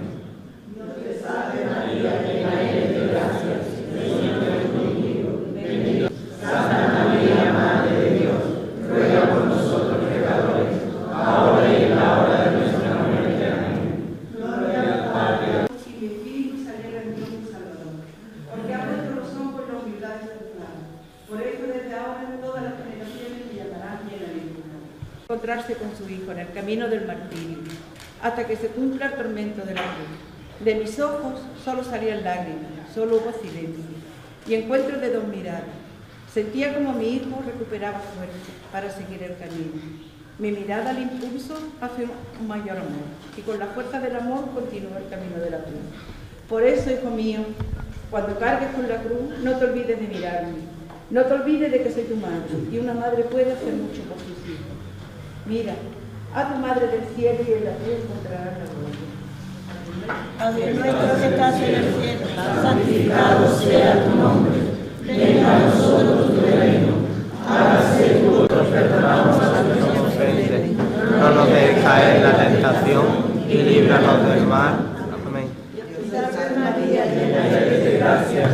María, llena eres de gracia, el Señor es contigo. Bendita Santa María, Madre de Dios, ruega por nosotros pecadores, ahora y en la hora de nuestra muerte. Amén. Gloria al Padre. Y mi espíritu se alegra en Dios mi Salvador, porque ha puesto los ojos en la humildad de su plano. Por eso desde ahora todas las generaciones le llamarán llena de luz. Encontrarse con su Hijo en el camino del martirio, hasta que se cumpla el tormento de la cruz. De mis ojos solo salían lágrimas, solo hubo silencio y encuentro de dos miradas. Sentía como mi hijo recuperaba fuerza para seguir el camino. Mi mirada al impulso hacia un mayor amor y con la fuerza del amor continúa el camino de la cruz. Por eso, hijo mío, cuando cargues con la cruz, no te olvides de mirarme. No te olvides de que soy tu madre y una madre puede hacer mucho por sus hijos. Mira, a tu madre del cielo y en la cruz encontrarás la gloria. Padre nuestro que estás en el cielo, santificado sea tu nombre. Venga a nosotros tu reino. Hágase tu voluntad. Perdonamos a nuestros ofensores. No nos dejes caer en la tentación y líbranos del mal. Amén. Salve María, llena eres de gracia.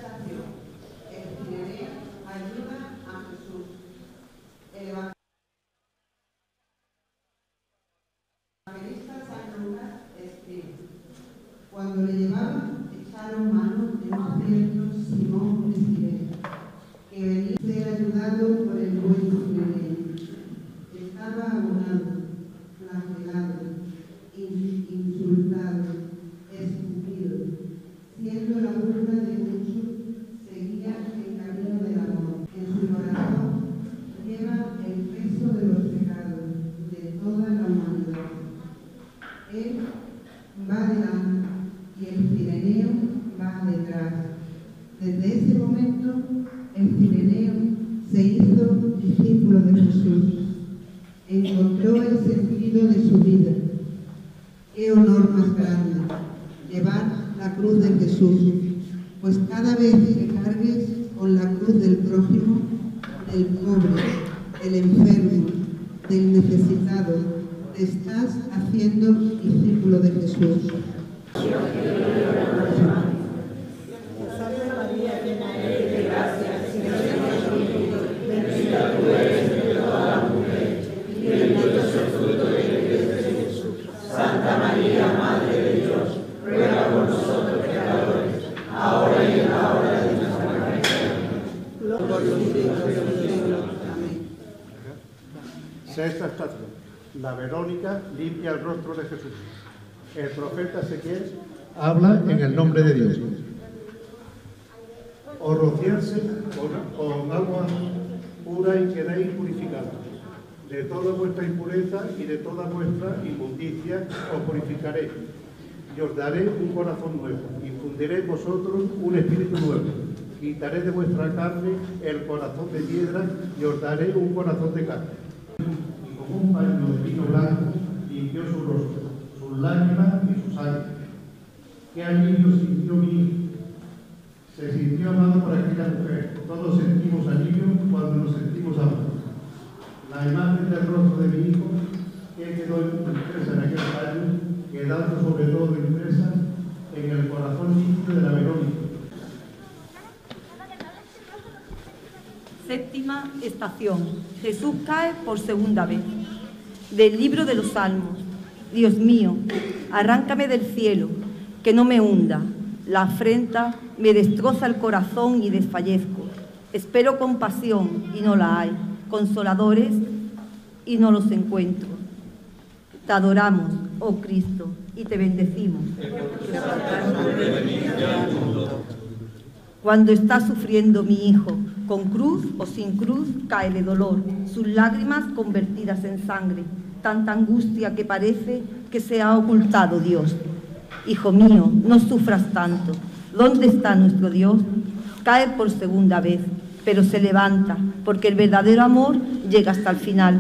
Cuando le llevaban, echaron mano de un cierto Simón de Cirene, que venía a ser ayudado por el buen Cirene. Estaba abonado, flagelado, insultado, escupido, siendo la burla de muchos, seguía el camino del amor. En su corazón lleva el peso de los pecados de toda la humanidad. Él va adelante y el Cireneo va detrás. Desde ese momento, el Cireneo se hizo discípulo de Jesús. Encontró el sentido de su vida. Qué honor más grande, llevar la cruz de Jesús, pues cada vez que cargues con la cruz del prójimo, del pobre, del enfermo, del necesitado, te estás haciendo discípulo de Jesús. Salve María, llena eres de gracia, el Señor es contigo. Bendita tú eres entre todas las mujeres, y bendito es el fruto de tu vientre Jesús. Santa María, Madre de Dios, ruega por nosotros pecadores, ahora y en la hora de nuestra muerte. Amén. Sexta estación. La Verónica limpia el rostro de Jesús. El profeta Ezequiel habla en el nombre de Dios. Os rociarse con, con agua pura y quedéis purificados. De toda vuestra impureza y de toda vuestra inmundicia os purificaré. Y os daré un corazón nuevo. Infundiré en vosotros un espíritu nuevo. Quitaré de vuestra carne el corazón de piedra y os daré un corazón de carne. Y con un paño de vino blanco limpió su rostro, sus lágrimas y su sangre. Qué alivio sintió mi hijo. Se sintió amado por aquella mujer. Todos sentimos alivio cuando nos sentimos amados. La imagen del rostro de mi hijo, que quedó impresa en aquel paño, quedando sobre todo impresa en el corazón limpio de la Verónica. Séptima estación. Jesús cae por segunda vez. Del libro de los Salmos. Dios mío, arráncame del cielo, que no me hunda. La afrenta me destroza el corazón y desfallezco. Espero compasión y no la hay, consoladores y no los encuentro. Te adoramos, oh Cristo, y te bendecimos. Cuando está sufriendo mi hijo, con cruz o sin cruz, cae de dolor, sus lágrimas convertidas en sangre, tanta angustia que parece que se ha ocultado Dios. Hijo mío, no sufras tanto. ¿Dónde está nuestro Dios? Cae por segunda vez, pero se levanta, porque el verdadero amor llega hasta el final.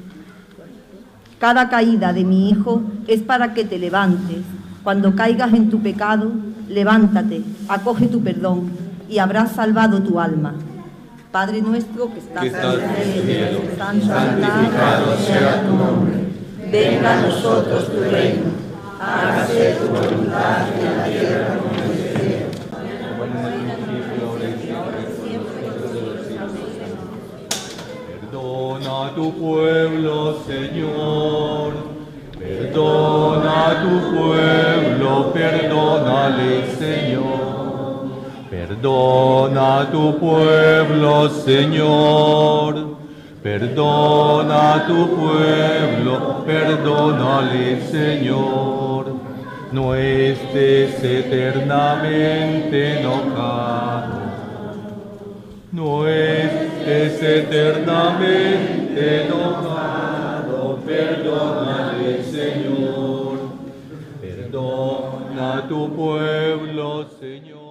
Cada caída de mi hijo es para que te levantes. Cuando caigas en tu pecado, levántate, acoge tu perdón y habrás salvado tu alma. Padre nuestro que estás, que estás en el cielo, santificado sea tu nombre. Venga a nosotros tu reino. Hágase tu voluntad en la tierra como en el cielo. Perdona a tu pueblo, Señor. Perdona a tu pueblo, perdónale, Señor. Perdona a tu pueblo, Señor. Perdona a tu pueblo, perdónale, Señor. No estés eternamente enojado. no estés eternamente enojado, perdónale, Señor. Perdona a tu pueblo, Señor.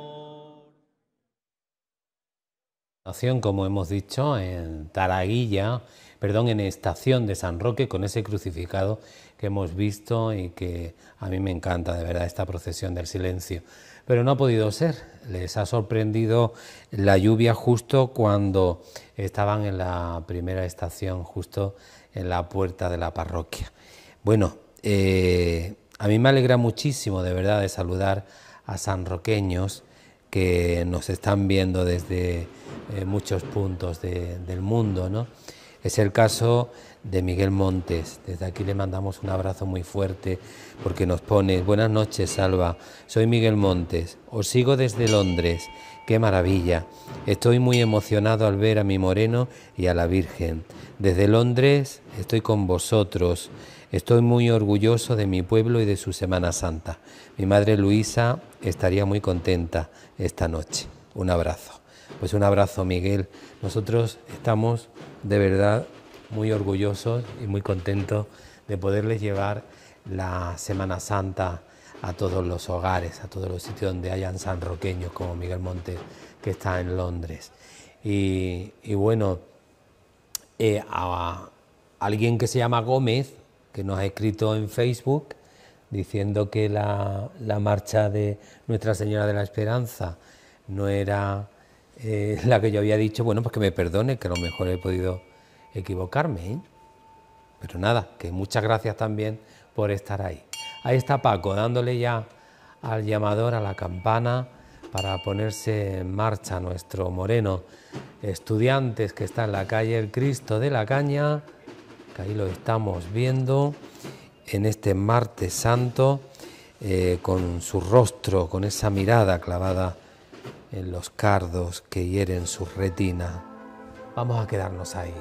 Como hemos dicho, en Taraguilla, perdón, en Estación de San Roque, con ese crucificado que hemos visto y que a mí me encanta, de verdad, esta procesión del silencio. Pero no ha podido ser, les ha sorprendido la lluvia justo cuando estaban en la primera estación, justo en la puerta de la parroquia. Bueno, eh, a mí me alegra muchísimo, de verdad, de saludar a sanroqueños que nos están viendo desde eh, muchos puntos de, del mundo, ¿no? Es el caso de Miguel Montes. Desde aquí le mandamos un abrazo muy fuerte porque nos pone: buenas noches, Salva, soy Miguel Montes, os sigo desde Londres, qué maravilla, estoy muy emocionado al ver a mi moreno y a la Virgen. Desde Londres estoy con vosotros, estoy muy orgulloso de mi pueblo y de su Semana Santa. Mi madre Luisa estaría muy contenta esta noche. Un abrazo. Pues un abrazo, Miguel. Nosotros estamos de verdad muy orgullosos y muy contentos de poderles llevar la Semana Santa a todos los hogares, a todos los sitios donde hayan sanroqueños como Miguel Montes, que está en Londres. Y, y bueno, eh, a alguien que se llama Gómez, que nos ha escrito en Facebook diciendo que la, la marcha de Nuestra Señora de la Esperanza no era eh, la que yo había dicho. Bueno, pues que me perdone, que a lo mejor he podido equivocarme, ¿eh? Pero nada, que muchas gracias también por estar ahí. Ahí está Paco, dándole ya al llamador, a la campana, para ponerse en marcha nuestro moreno. Estudiantes que está en la calle El Cristo de la Caña, que ahí lo estamos viendo en este martes santo, eh, con su rostro, con esa mirada clavada en los cardos que hieren su retina. Vamos a quedarnos ahí.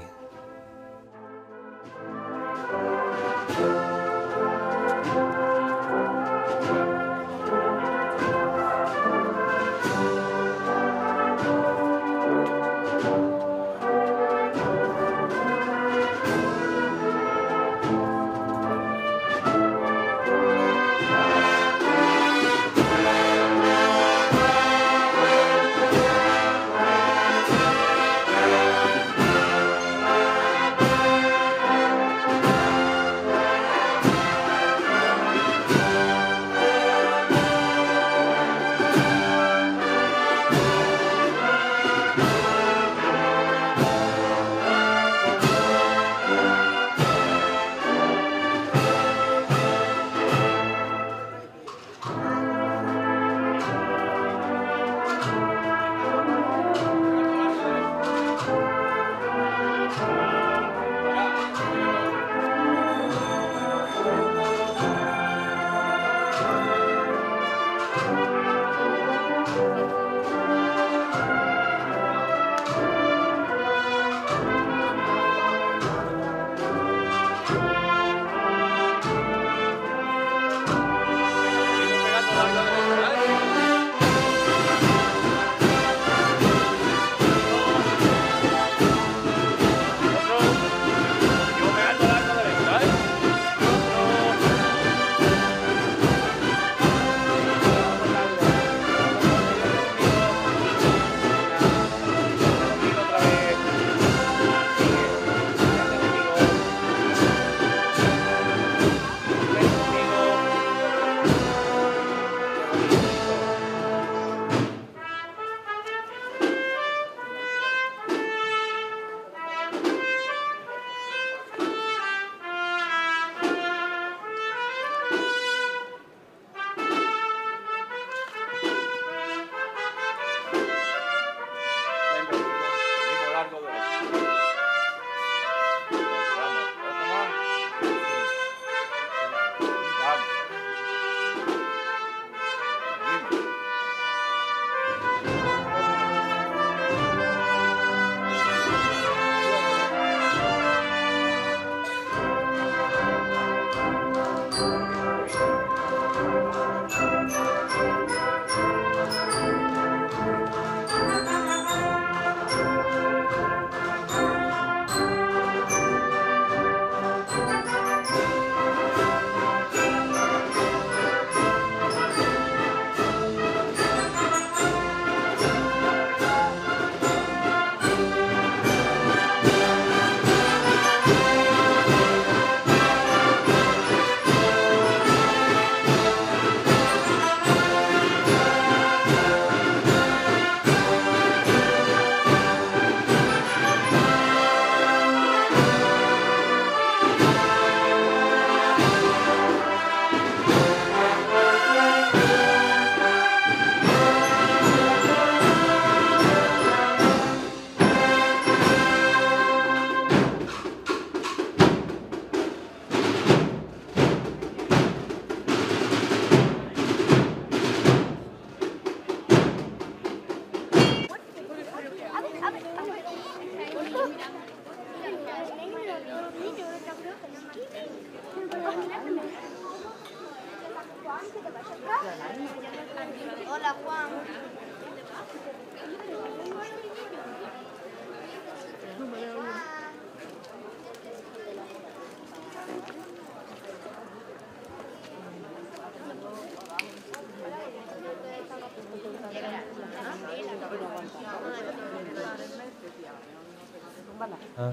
Hola, Juan. Ah.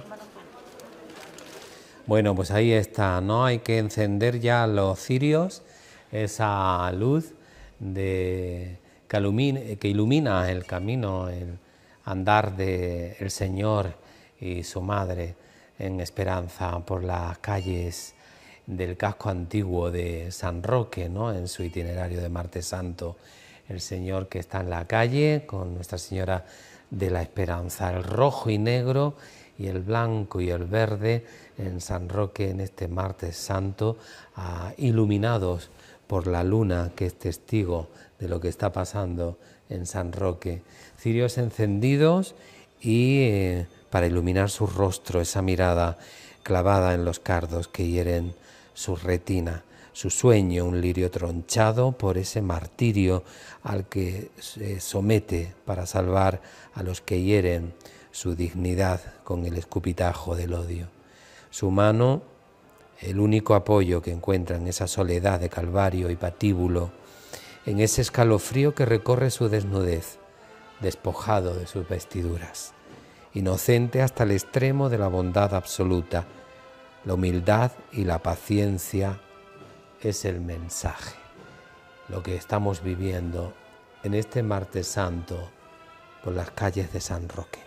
Bueno, pues ahí está, ¿no? Hay que encender ya los cirios, esa luz de, que, ilumina, que ilumina el camino, el andar del Señor y su Madre en esperanza por las calles del casco antiguo de San Roque, ¿no? En su itinerario de Martes Santo. El Señor que está en la calle con Nuestra Señora de la Esperanza, el rojo y negro y el blanco y el verde en San Roque en este Martes Santo, ah, iluminados por la luna que es testigo de lo que está pasando en San Roque. Cirios encendidos y eh, para iluminar su rostro, esa mirada clavada en los cardos que hieren su retina, su sueño, un lirio tronchado por ese martirio al que se somete para salvar a los que hieren su dignidad con el escupitajo del odio. Su mano, el único apoyo que encuentra en esa soledad de Calvario y patíbulo, en ese escalofrío que recorre su desnudez, despojado de sus vestiduras, inocente hasta el extremo de la bondad absoluta. La humildad y la paciencia es el mensaje, lo que estamos viviendo en este Martes Santo por las calles de San Roque.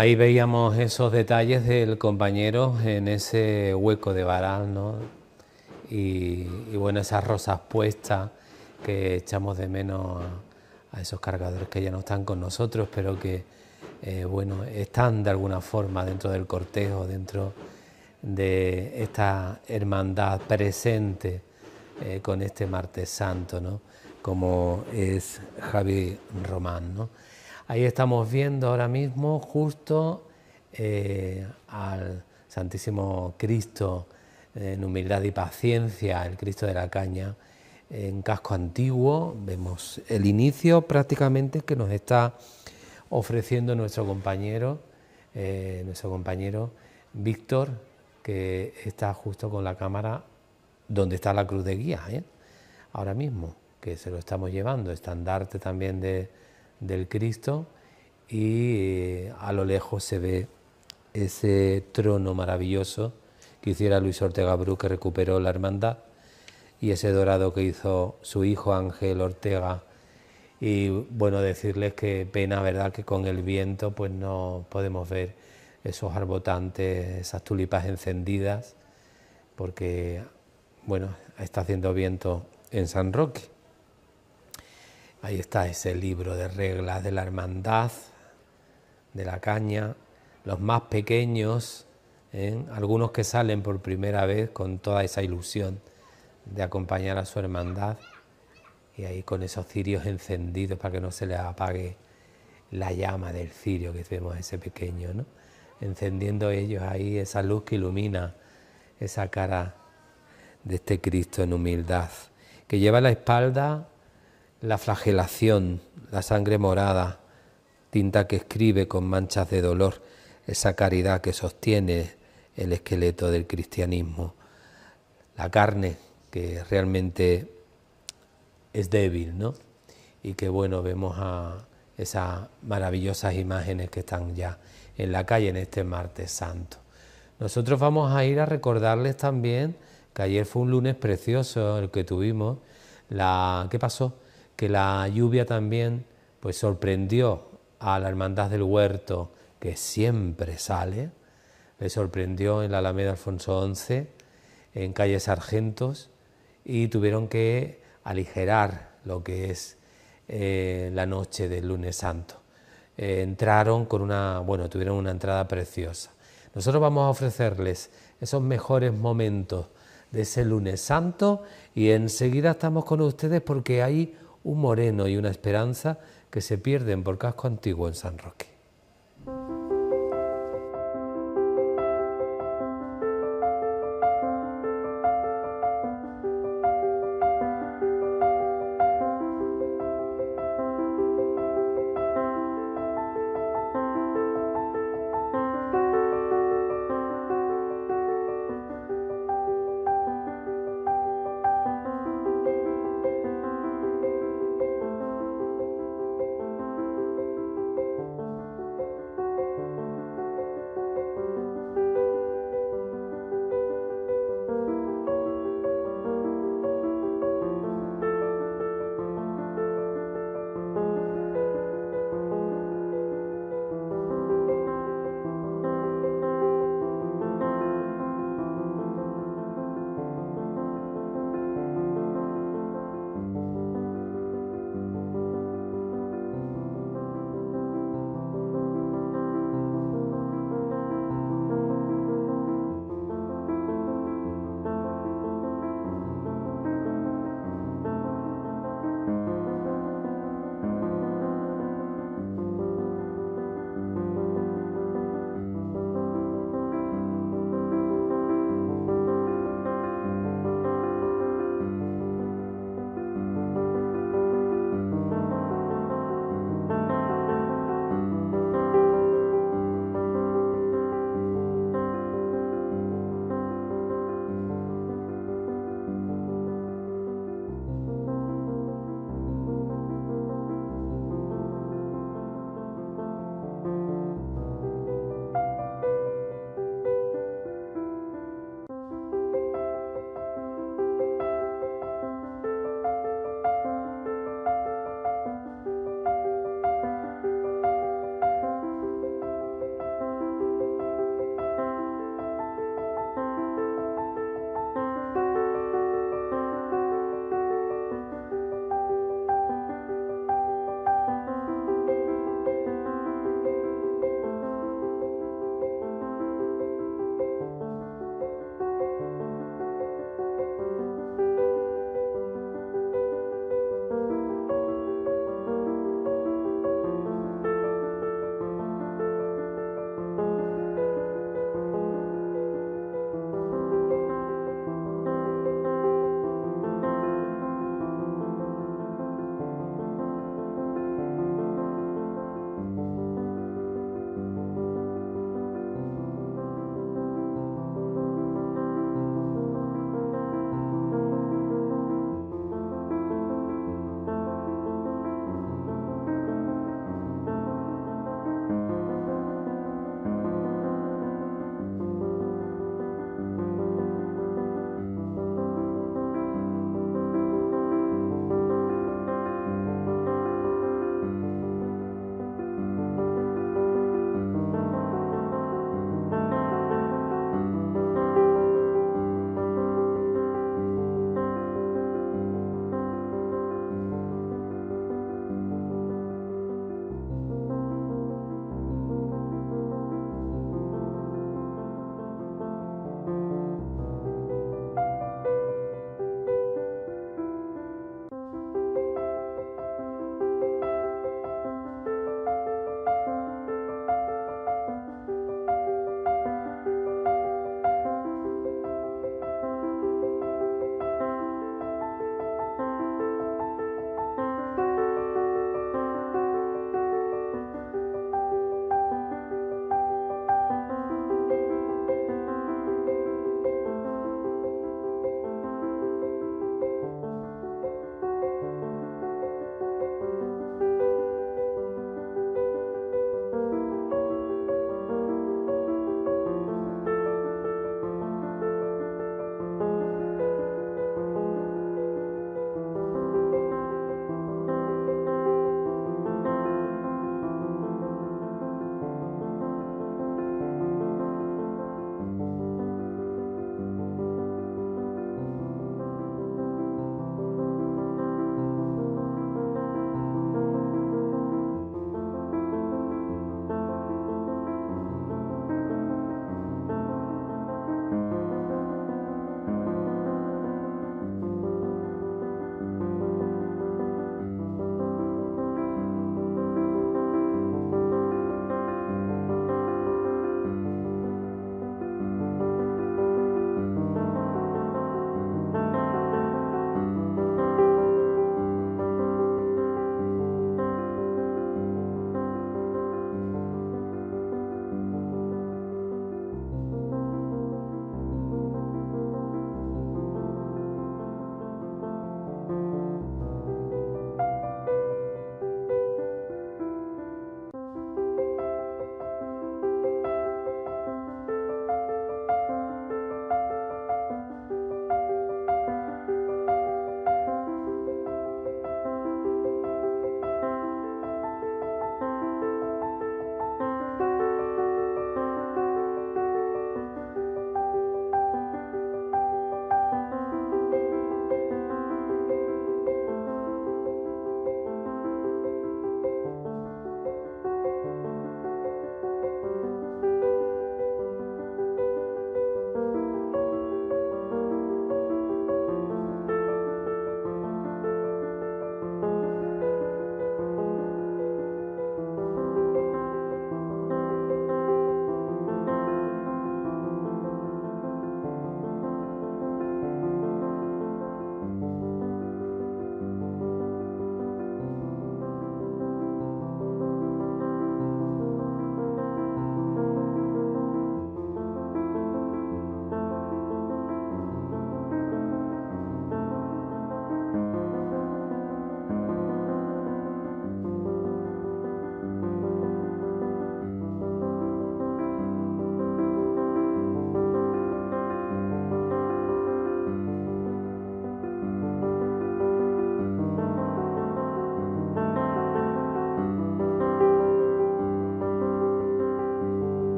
Ahí veíamos esos detalles del compañero en ese hueco de varal, ¿no? Y, y bueno, esas rosas puestas que echamos de menos a, a esos cargadores que ya no están con nosotros, pero que, eh, bueno, están de alguna forma dentro del cortejo, dentro de esta hermandad presente eh, con este martes santo, ¿no? Como es Javi Román, ¿no? Ahí estamos viendo ahora mismo justo eh, al Santísimo Cristo eh, en humildad y paciencia, el Cristo de la Caña, en casco antiguo. Vemos el inicio prácticamente que nos está ofreciendo nuestro compañero, eh, nuestro compañero Víctor, que está justo con la cámara donde está la cruz de guía, ¿eh? Ahora mismo, que se lo estamos llevando, estandarte también de del Cristo, y eh, a lo lejos se ve ese trono maravilloso que hiciera Luis Ortega Bru, que recuperó la hermandad, y ese dorado que hizo su hijo Ángel Ortega. Y bueno, decirles que pena, ¿verdad?, que con el viento pues no podemos ver esos arbotantes, esas tulipas encendidas, porque bueno, está haciendo viento en San Roque. Ahí está ese libro de reglas de la hermandad de la Caña, los más pequeños, ¿eh? Algunos que salen por primera vez con toda esa ilusión de acompañar a su hermandad, y ahí con esos cirios encendidos para que no se les apague la llama del cirio, que vemos ese pequeño, ¿no? Encendiendo ellos ahí esa luz que ilumina esa cara de este Cristo en humildad, que lleva a la espalda la flagelación, la sangre morada, tinta que escribe con manchas de dolor, esa caridad que sostiene el esqueleto del cristianismo, la carne que realmente es débil, ¿no? Y que bueno, vemos a esas maravillosas imágenes que están ya en la calle en este martes santo. Nosotros vamos a ir a recordarles también que ayer fue un lunes precioso el que tuvimos. La... ¿Qué pasó? Que la lluvia también pues sorprendió a la Hermandad del Huerto, que siempre sale, le sorprendió en la Alameda Alfonso once, en calle Sargentos, y tuvieron que aligerar lo que es eh, la noche del lunes santo. Eh, entraron con una, bueno, tuvieron una entrada preciosa. Nosotros vamos a ofrecerles esos mejores momentos de ese lunes santo, y enseguida estamos con ustedes porque hay un moreno y una esperanza que se pierden por casco antiguo en San Roque.